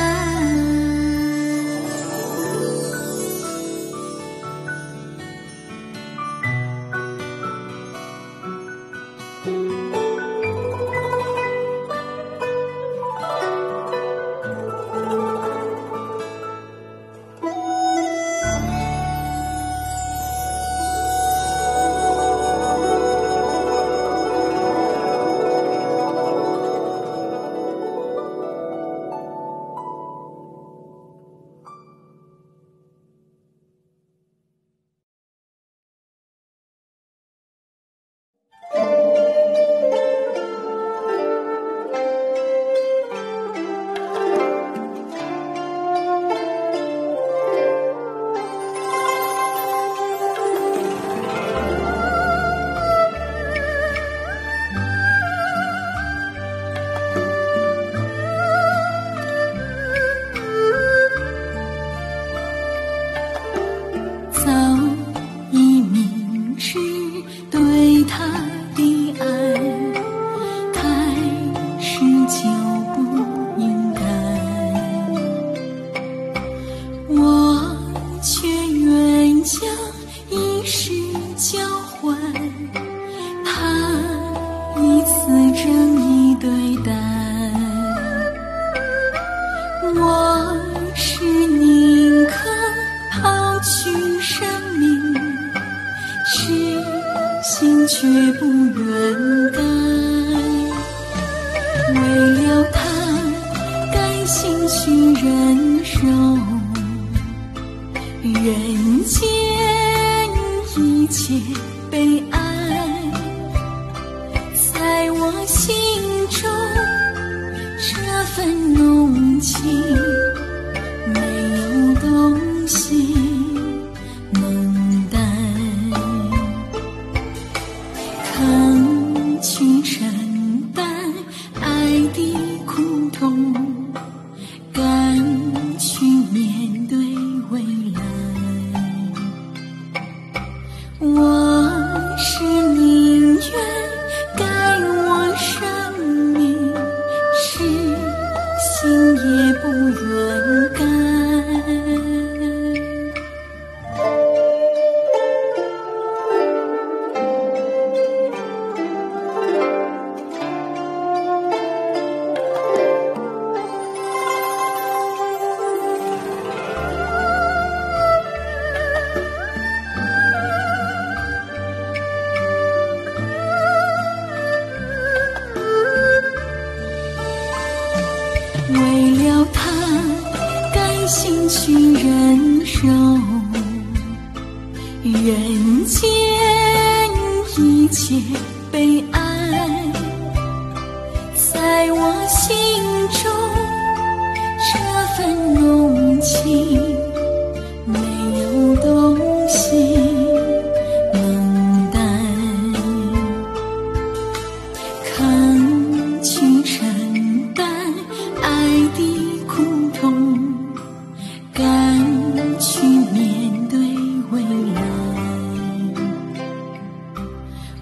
没有东西能淡。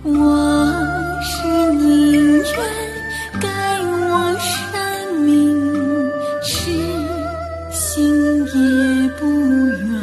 我是宁愿该我生命，痴心也不愿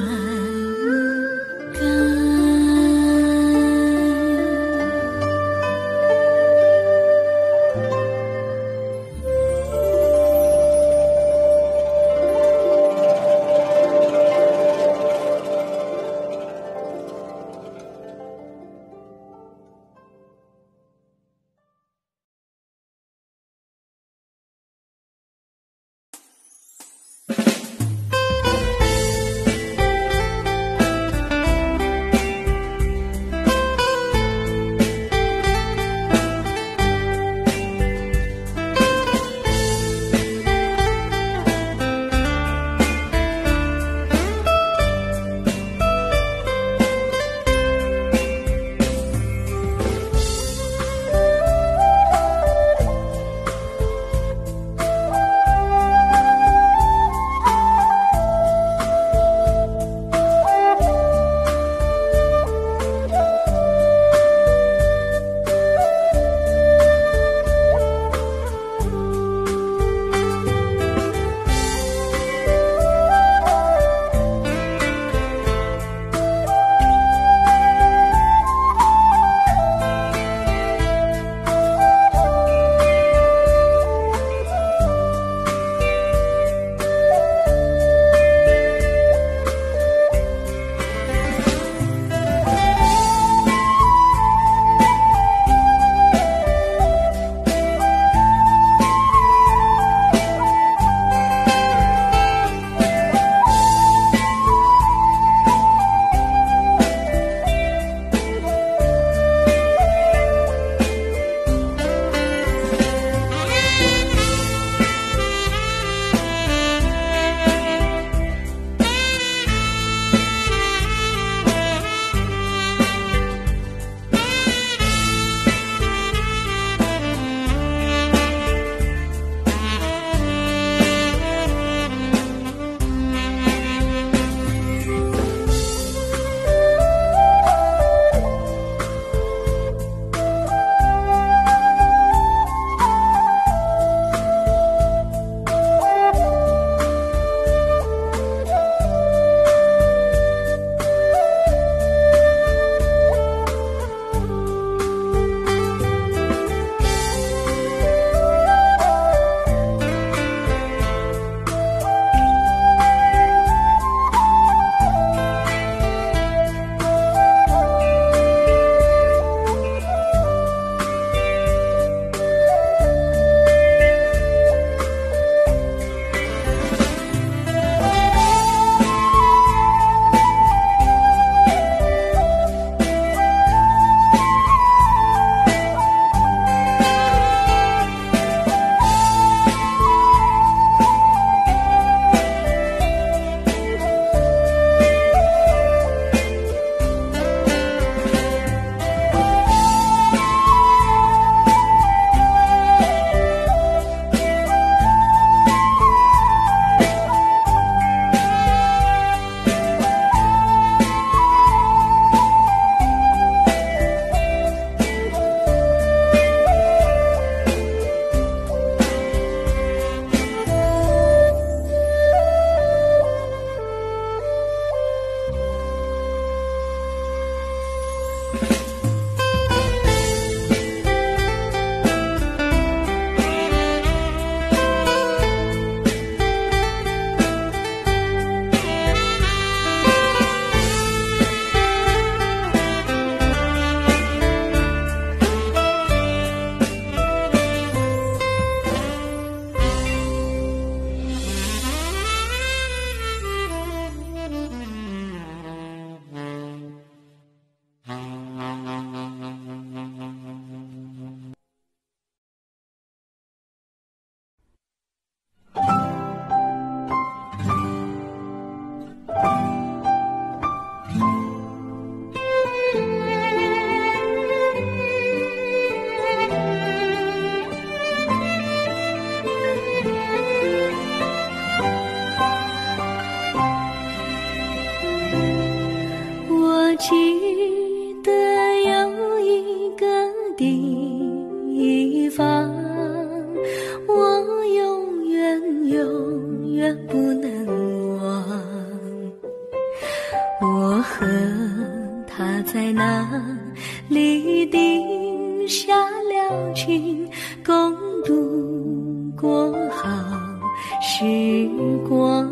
下了情，共度过好时光。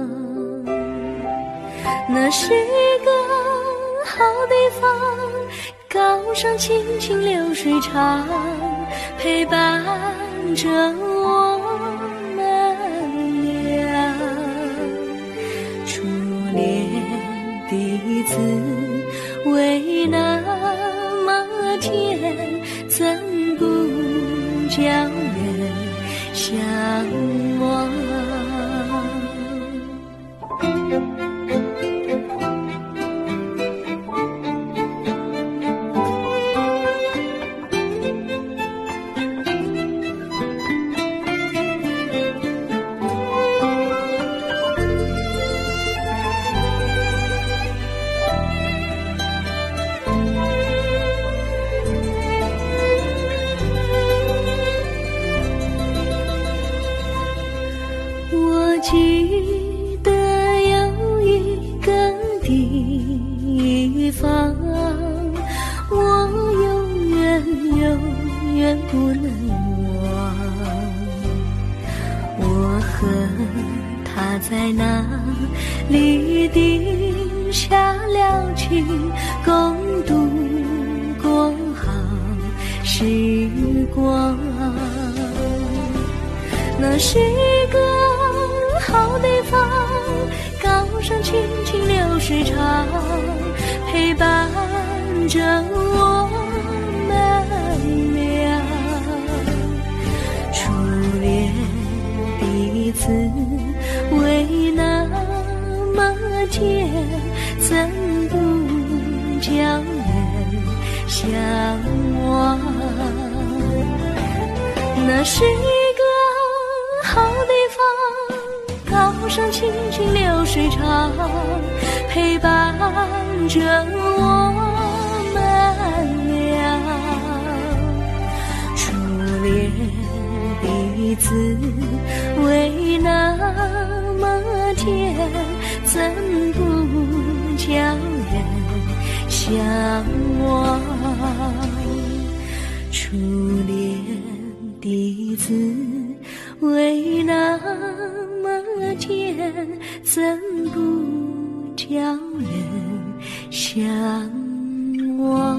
那是个好地方，高山青青流水长，陪伴着我们俩。初恋的滋味那么甜，怎不叫人向往？记得有一个地方，我永远不能忘。我和他在那里定下了情，共度过好时光。那是个好地方，高山青青流水长，陪伴着我们俩。初恋的滋味那么甜，怎不叫人向往？那是好地方，高山青青流水长，陪伴着我们俩。初恋的滋味那么甜，怎不叫人向往？初恋的滋味那么甜，怎不叫人向往？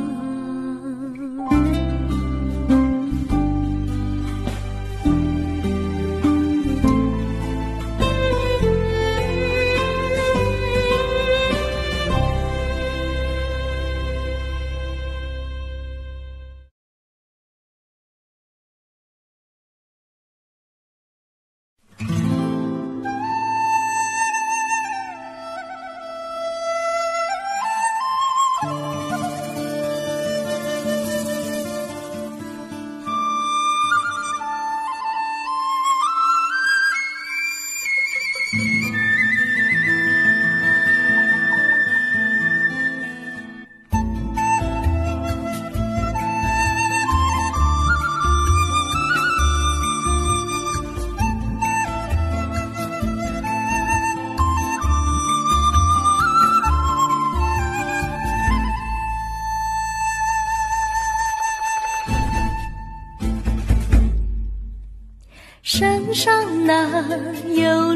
山上哪有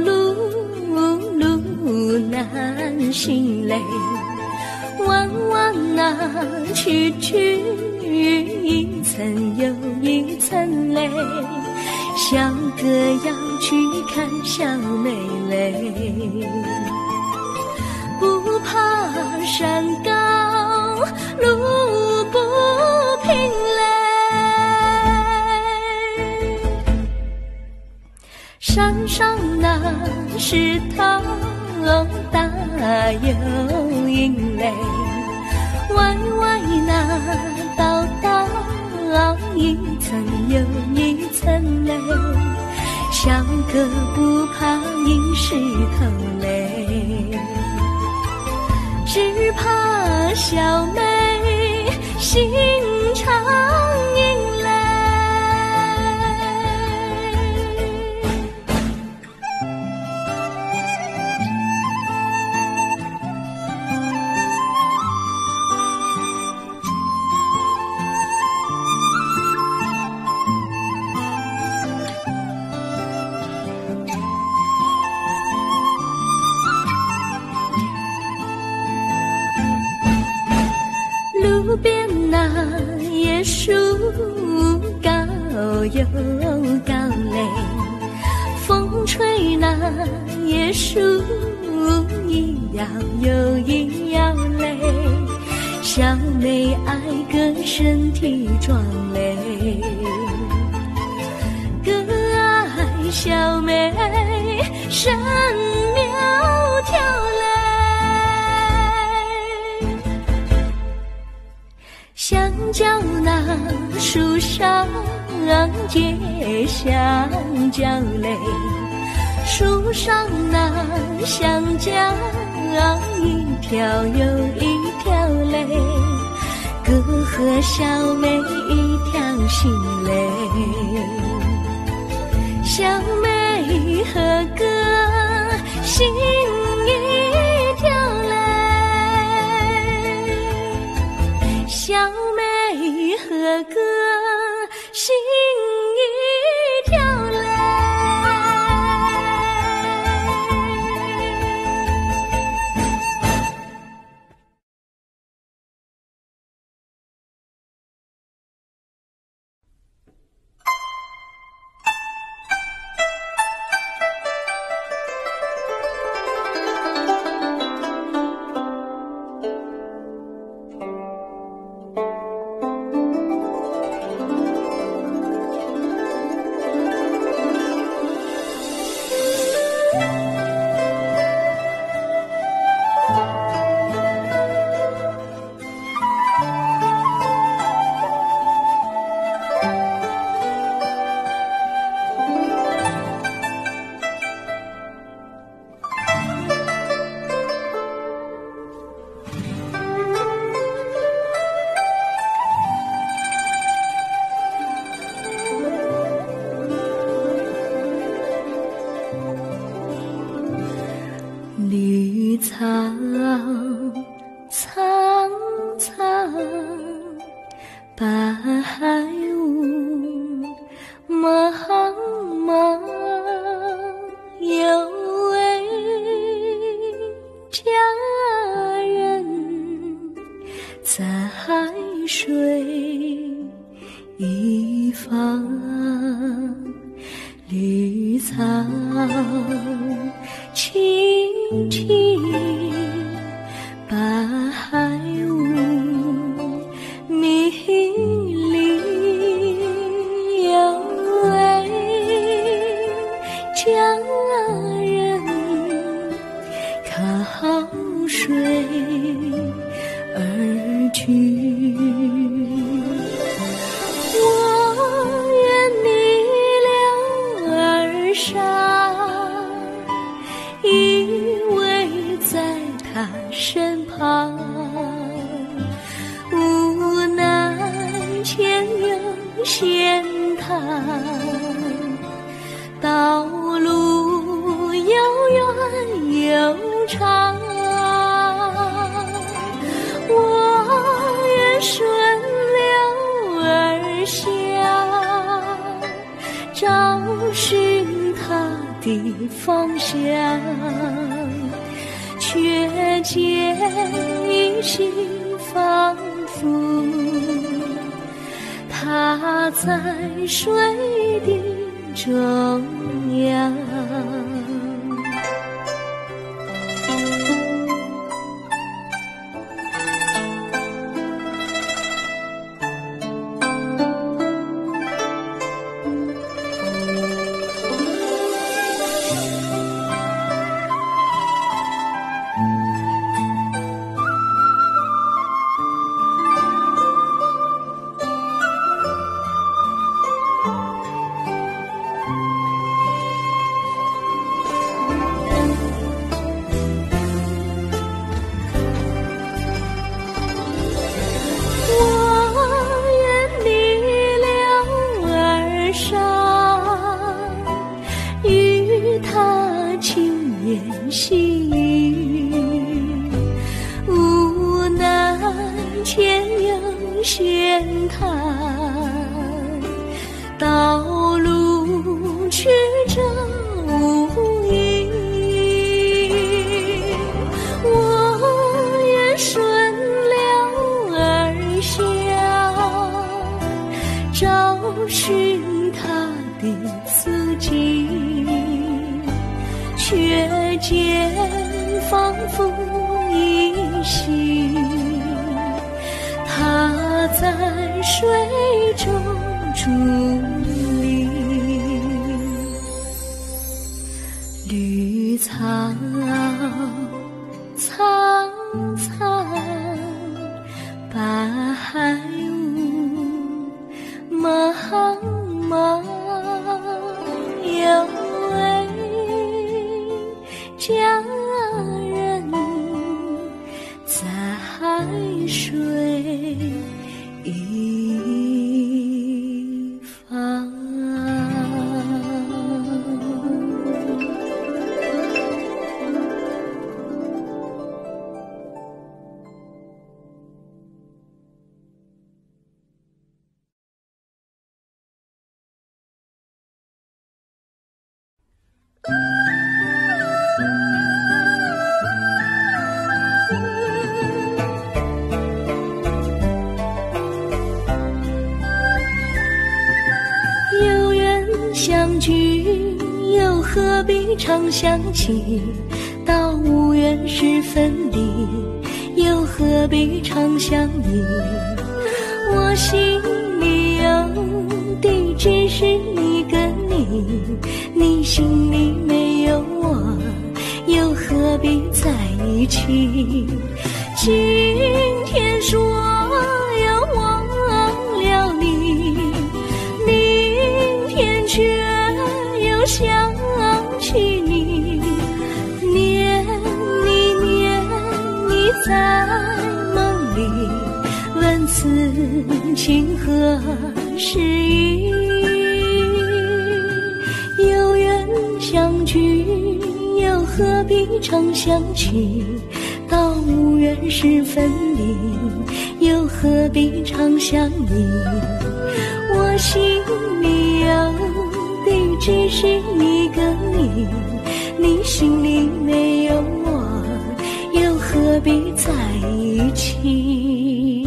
路难行嘞，弯啊曲一层又一层嘞，小哥要去看小妹嘞，不怕山高路不平嘞，山上那石头大又硬嘞，歪那道一层又一层嘞，小哥不怕硬石头嘞，只怕小妹心肠硬嘞。 椰树高又高嘞，风吹那椰树一摇又一摇嘞，小妹爱个身体壮嘞，个爱小妹身苗条嘞，香蕉那树上结香蕉嘞，树上那香蕉一条又一条嘞，哥和小妹一条心嘞，小妹和哥心一条嘞，小妹和哥心一条嘞。绿草苍苍，白雾茫茫，有位佳人在水一方，绿草青青，白雾迷离，有位佳人靠水而居。身旁无奈前有险滩，道路又远又长，我愿顺流而下，找寻他的方向，却见一心仿佛他在水的中央。细雨无奈前有险滩，道路曲折无依，我愿顺流而下， 找寻他的足迹，却见仿佛依稀，他在水中伫立。绿草苍苍，白雾茫茫，有位佳人在海水一方。有缘相聚，又何必常想起？到无缘时分离，又何必常相依？我心里有的只是一个你，你心里没有我，又何必在一起？今天说要忘了你，明天却又想起你，念你念你在梦里，问此情何时已？有缘相聚，又何必常想起？到无缘时分离，又何必常相依？我心里有的只是一个你，你心里没有我，又何必在一起？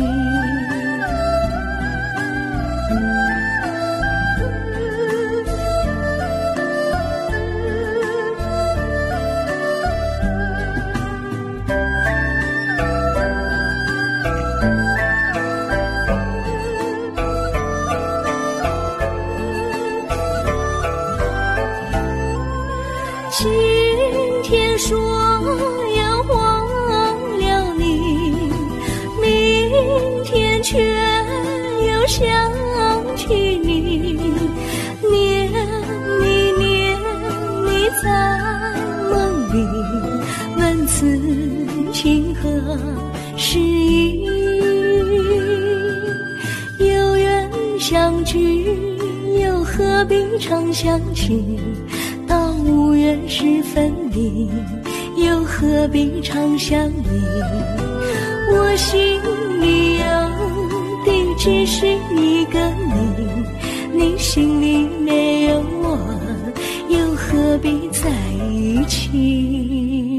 今天说要忘了你，明天却又想起你，念你念你在梦里，问此情何时已？有缘相聚，又何必常想起？到无缘时分离，又何必常相依？我心里有的只是一个你，你心里没有我，又何必在一起？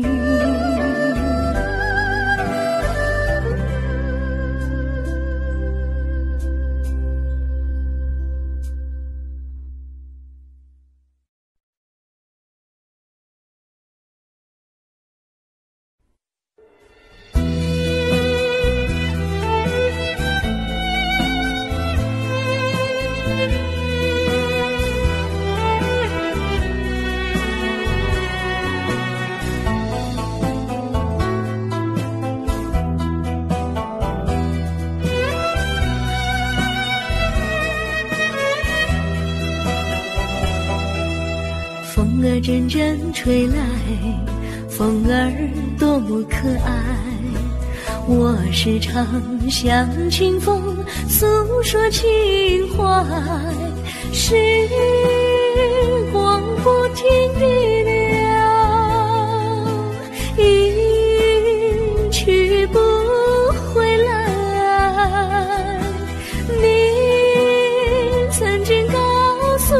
风儿阵阵吹来，风儿多么可爱。我时常向清风诉说情怀，时光不停地流，一去不回来。你曾经告诉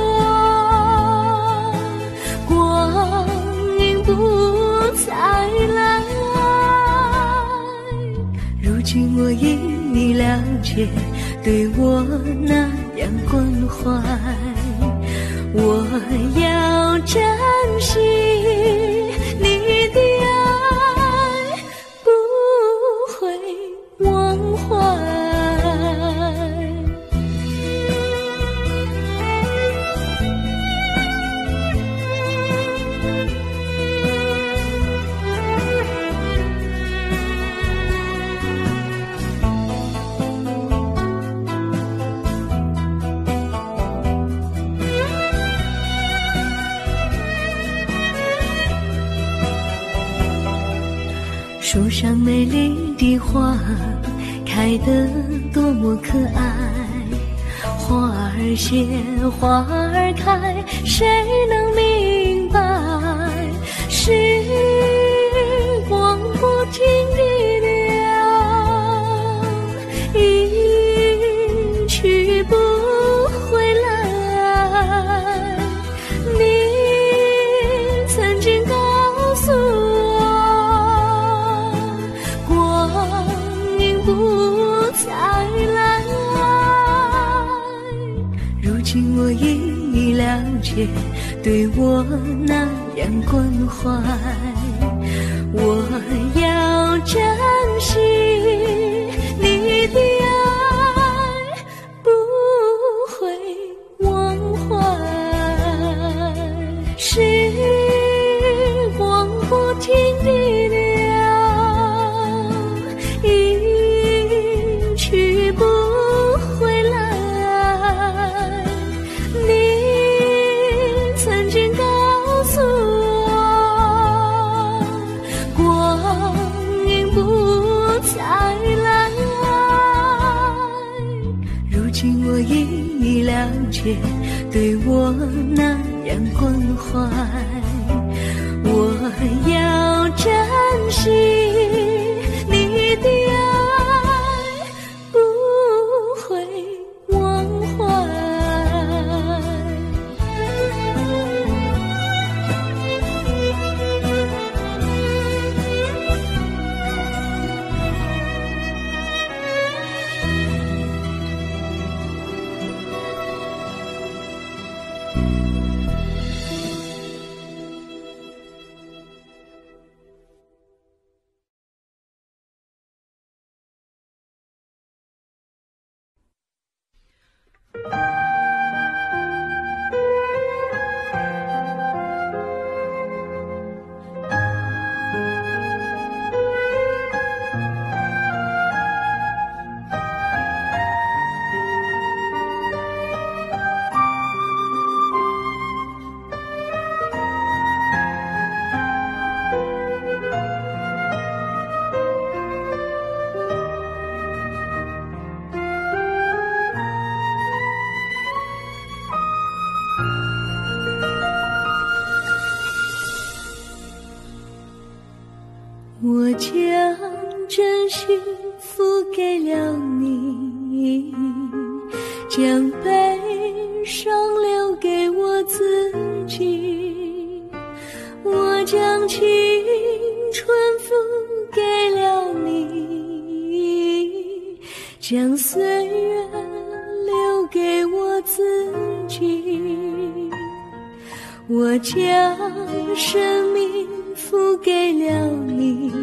我，光阴不再来。如今我因你了解， 对我那样关怀，我要珍惜你的爱，不会忘怀。树上美丽的花开得多么可爱，花儿谢花儿开，谁能明白？时光不停地流，一去不回来。你曾经告诉我，光阴不再来，如今我已了解，对我那样关怀，我要珍惜你的爱，不会忘怀。时光不停地流，一去不回来。你曾经告诉我，光阴不再来，如今我已了解，对我那样关怀，我要珍惜你的爱，不会忘怀。我将真心付给了你，将悲伤留给我自己，我将青春付给了你，将岁月留给我自己，我将生命付给了你，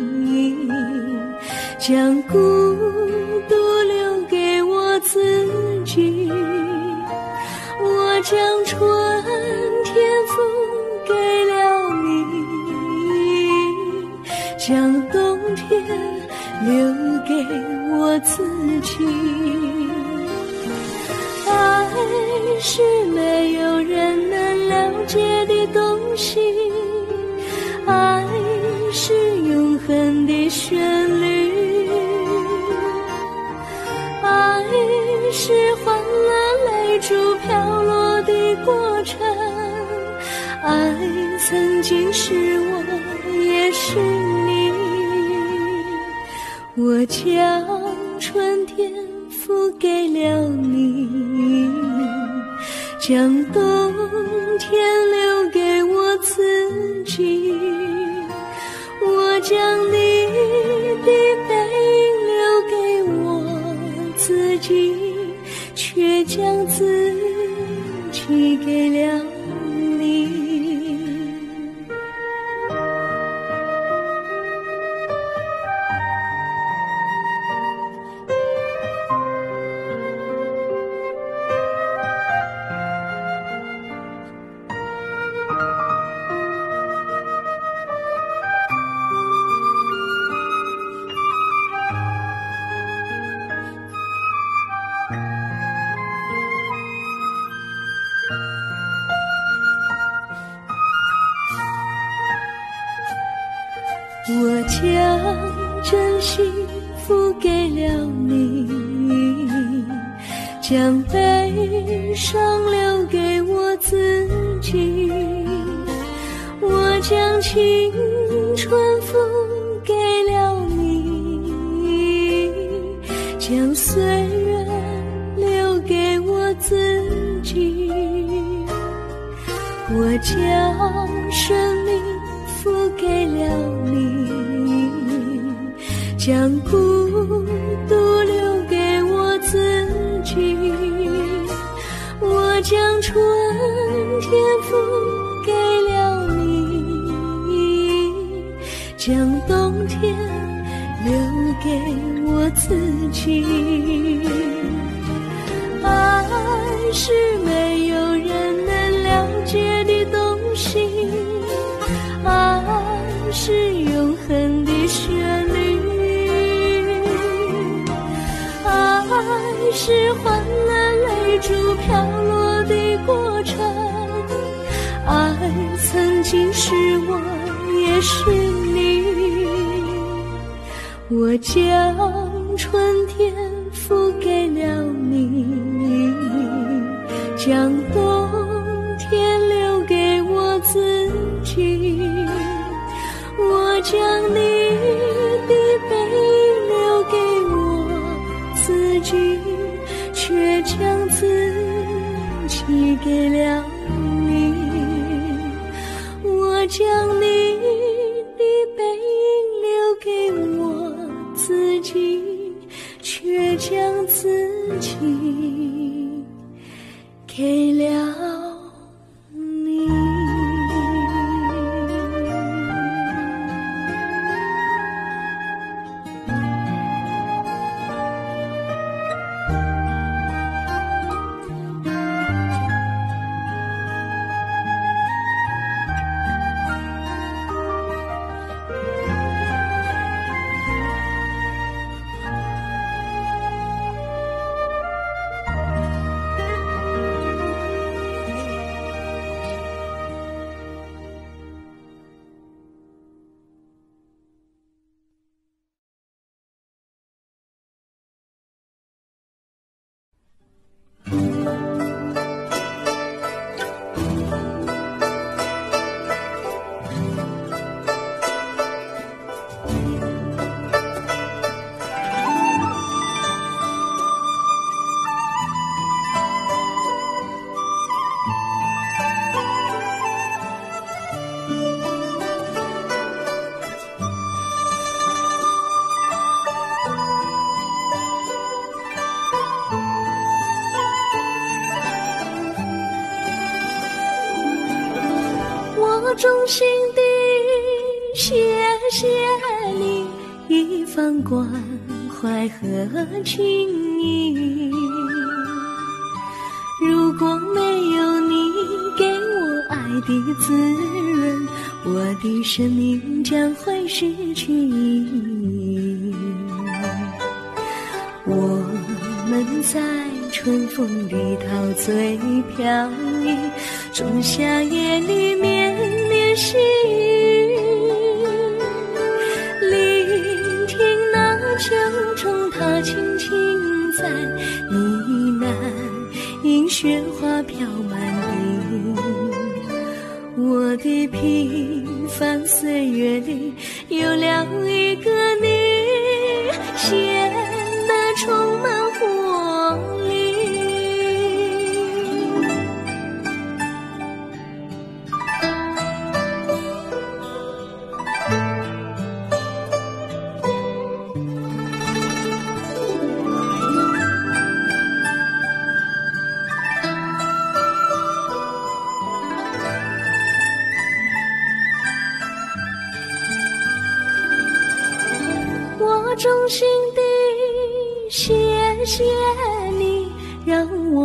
将孤独留给我自己，我将春天付给了你，将冬天留给我自己。爱是没有人能了解的东西，爱是永恒的旋律，爱是欢乐泪珠飘落的过程，爱曾经是我也是你，我将春天付给了你，将冬天留给我自己，我将你的背影留给我自己， 将自己给了你。我将真心付给了你，将悲伤留给我自己，我将青春付给了你，将岁月留给我自己，我将生命付给了你，将孤独留给我自己，我将春天付给了你，将冬天留给我自己。爱是没有人能了解的东西，爱是永恒的旋律，爱是换了泪珠飘落的过程，爱曾经是我也是你，我将春天付给了你，将冬天留给我自己，我将你的背影留给我自己，却将自己给了你，我将你的背影留给我自己，却将自己给了你。衷心地谢谢你一番关怀和情谊，如果没有你给我爱的滋润，我的生命将会失去意义。我们在春风里陶醉飘逸，仲夏夜里绵绵细雨，聆听那秋虫它轻轻在呢喃，因雪花飘满地。我的平凡岁月里有了一个你，显得充满活力。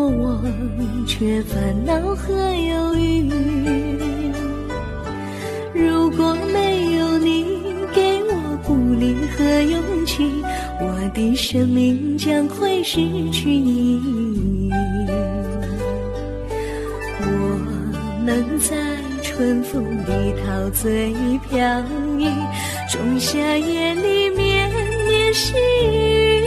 过往，却烦恼和忧郁。如果没有你给我鼓励和勇气，我的生命将会失去意义。我能在春风里陶醉飘逸，仲夏夜里绵绵细雨，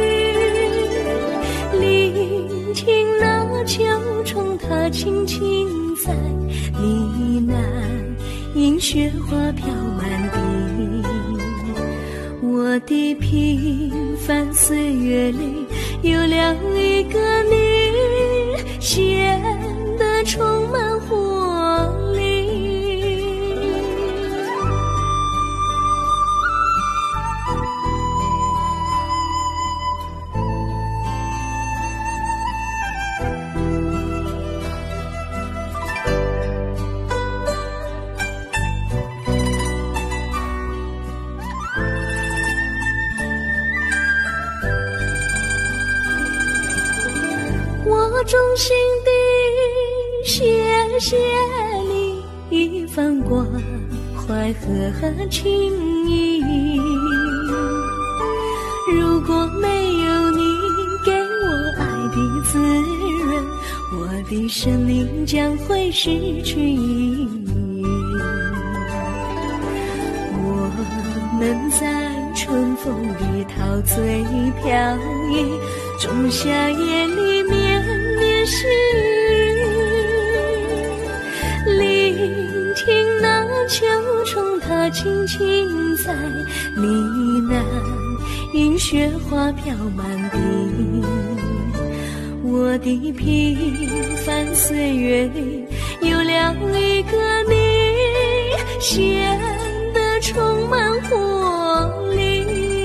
聆听那秋虫它轻轻在呢喃，迎雪花飘满地。我的平凡岁月里有了一个你，显得充满活力。我衷心地谢谢你一番关怀和情谊，如果没有你给我爱的滋润，我的生命将会失去意义。我能在春风里陶醉飘逸，仲夏夜里绵绵细雨，聆听那秋虫它轻轻在呢喃，迎雪花飘满地。我的平凡岁月里有了一个你，显得充满活力。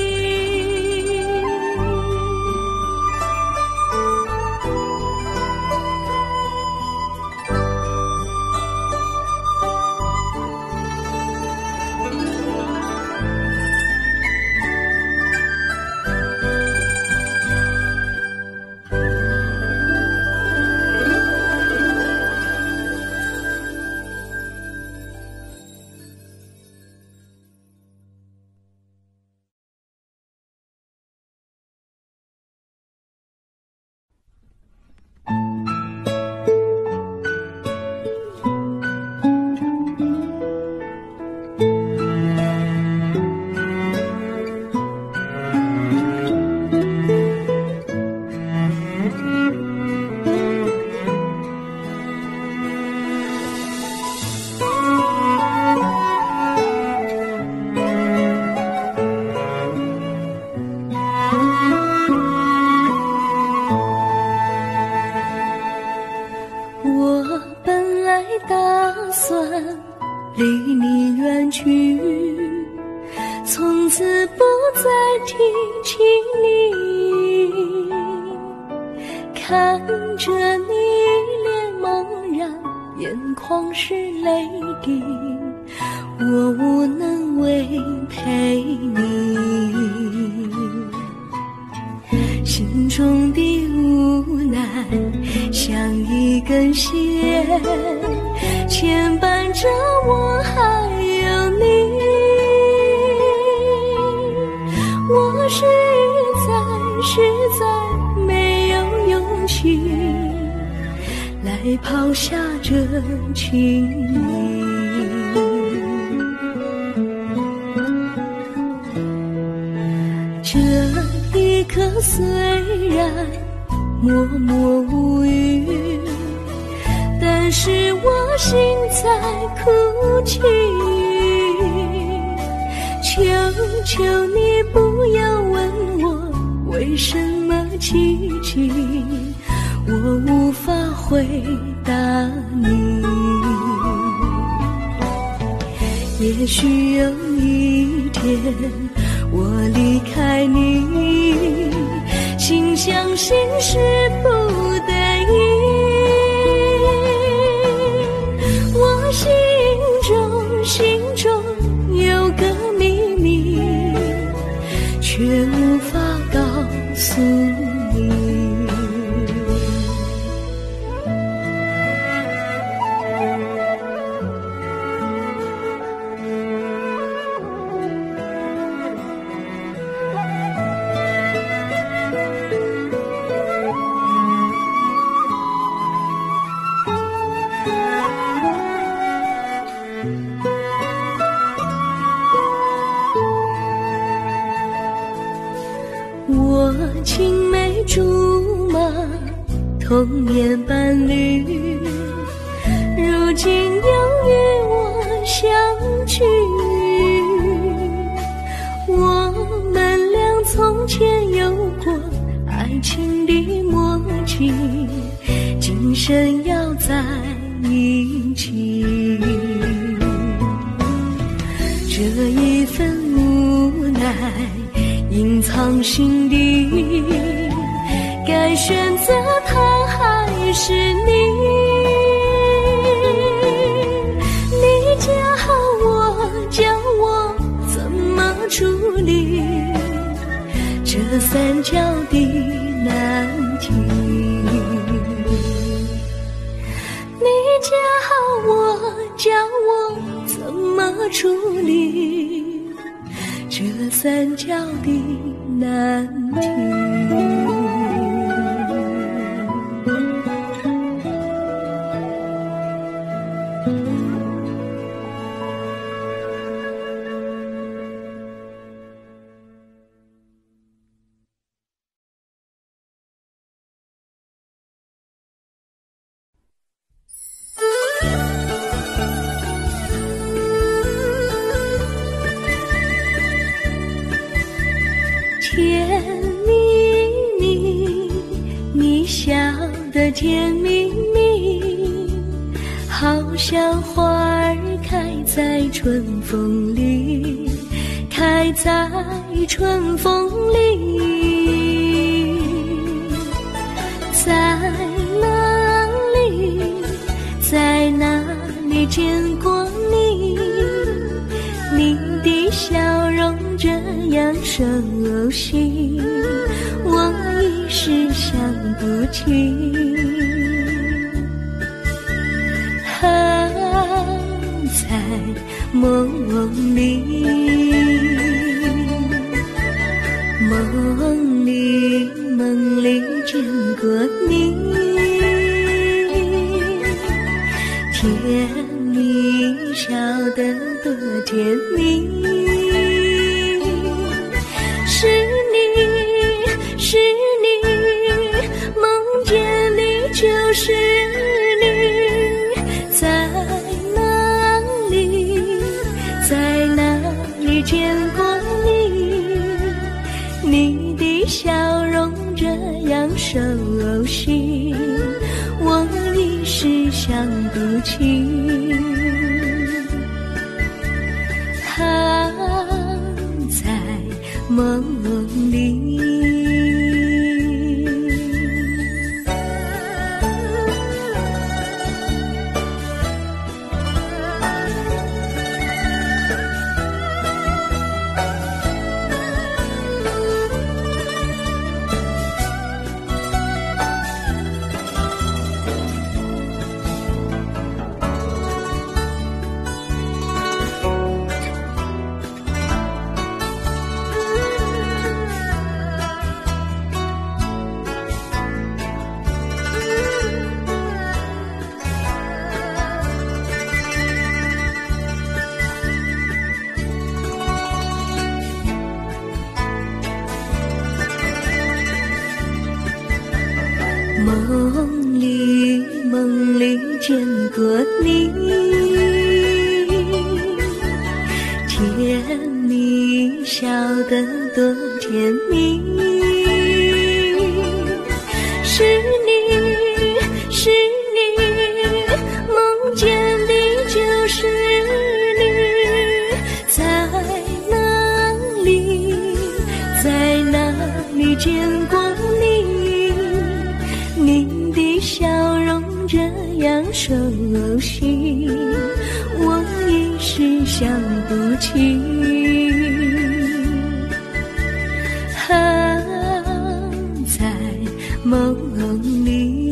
离你远去，从此不再提起你，看着你脸茫然，眼眶是泪滴，我无能为陪你，心中的无奈像一根线牵绊着我还有你，我实在没有勇气来抛下这情谊，这一刻虽然默默无语，但是我心在哭泣，求求你不要问我为什么奇迹，我无法回答你。也许有一天我离开你，心相信是不得已，我心中有个秘密，却无法告诉你。 红颜伴侣，如今又与我相聚。我们俩从前有过爱情的默契，今生要在一起。这一份无奈隐藏心底，该选择他还是你？你教我，教我怎么处理这三角的难题。你教我，教我怎么处理这三角的难题。甜蜜蜜，你笑得甜蜜蜜，好像花儿开在春风里，开在春风里。在哪里，在哪里见过你？你的笑容这样熟悉，我一时想不起。在梦里，梦里见过你，甜蜜笑得多甜蜜。是你，是你，梦见你就是你。在哪里，在哪里见过你？你的笑容这样熟悉，我一时想不起。在梦里。梦里见过你，甜蜜笑得多甜蜜。是你，是你，梦见的就是你。在哪里，在哪里见过你？你的笑容这样熟悉，我一时想不起。在梦里。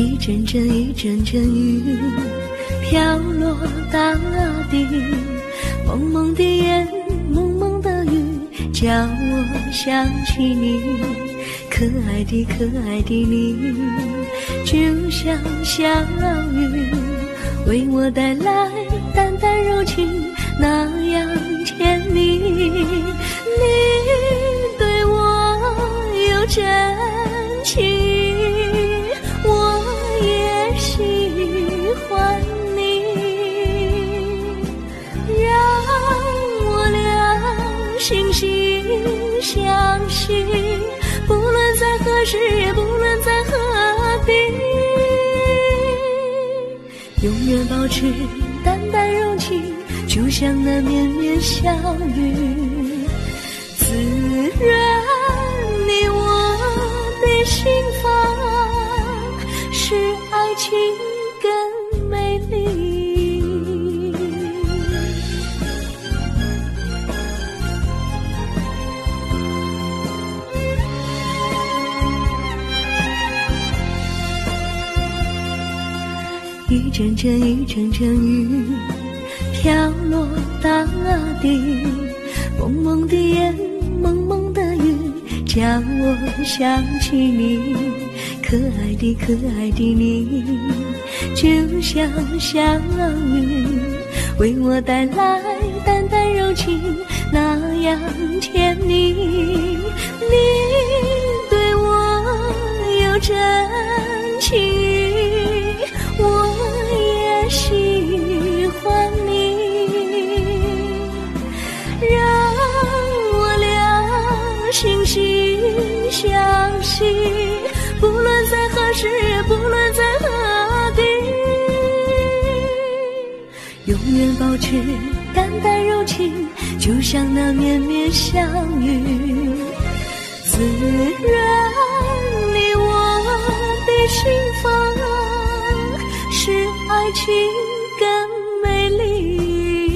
一阵阵一阵阵雨飘落大地，蒙蒙的烟，蒙蒙的雨，叫我想起你，可爱的可爱的你，就像小雨，为我带来淡淡柔情，那样甜蜜。你对我有真情，我也喜欢你，让我俩心心相惜，不论在何时，也不论在何地，永远保持淡淡柔情，就像那绵绵小雨，滋润你我的心房，使爱情更美丽。一阵阵一阵阵雨飘落大地，蒙蒙的烟，蒙蒙的雨，叫我想起你，可爱的可爱的你，就像小雨，为我带来淡淡柔情，那样甜蜜。你对我有真情，我也喜欢你，让我俩心心相惜，不论在何时，不论在何地，永远保持淡淡柔情，就像那绵绵小雨，滋润你我的心房，使爱情更美丽。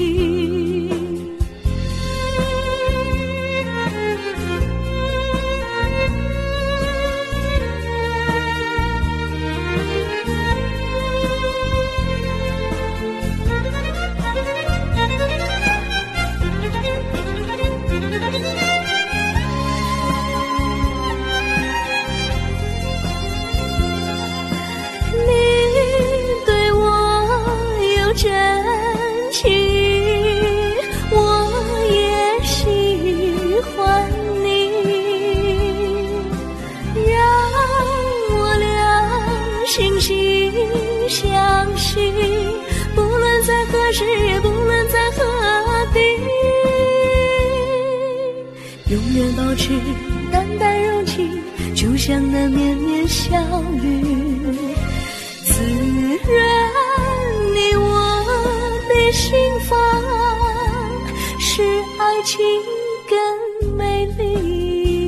真情，我也喜欢你，让我俩心心相惜，不论在何时，也不论在何地，永远保持淡淡柔情，就像那绵绵小雨，滋润你我的心房，使爱情更美丽。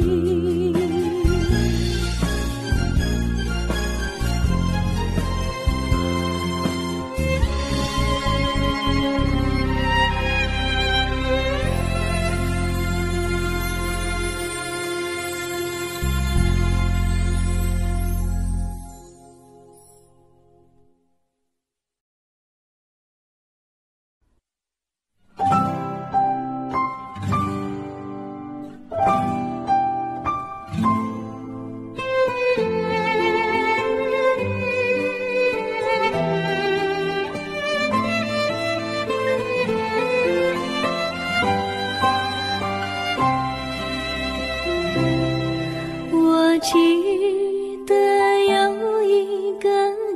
记得有一个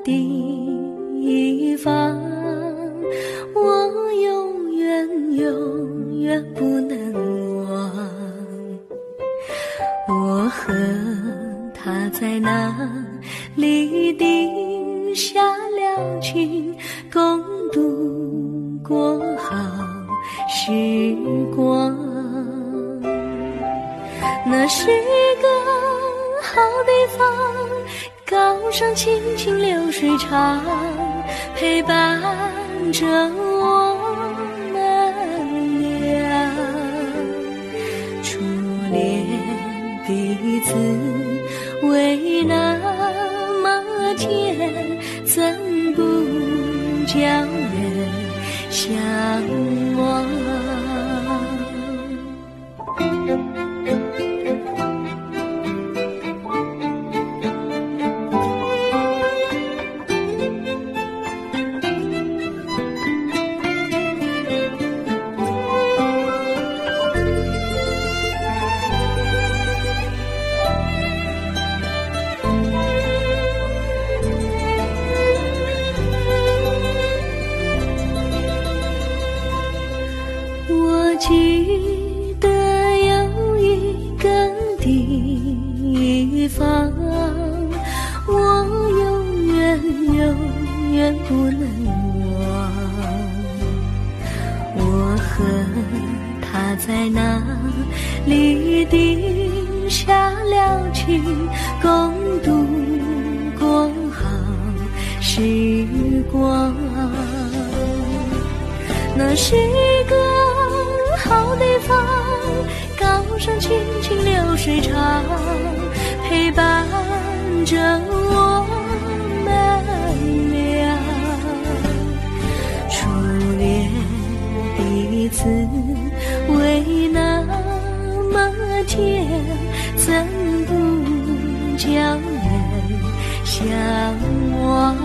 地方，我永远永远不能忘。我和他在那里定下了情，共度过好时光。那是个好地方，高山清清流水长，陪伴着我们俩。初恋的滋味那么天，怎不叫人向往？我记得有一个地方，我永远不能忘。我和他在那里定下了情，共度过好时光。那是一个好地方，高山青青流水长，陪伴着我们俩。初恋第一次为那么甜，怎不叫人向往？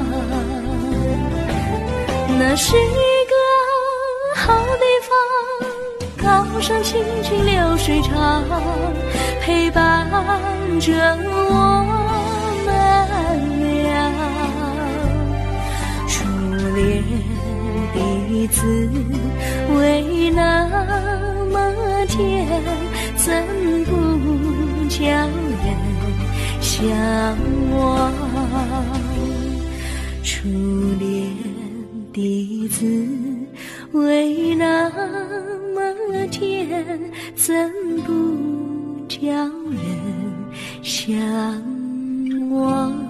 那是一个好地方，高山青青流水长，陪伴着我们俩。初恋第一次为那么甜，怎不叫人向往？初恋第一次为那么甜，怎不叫人向往？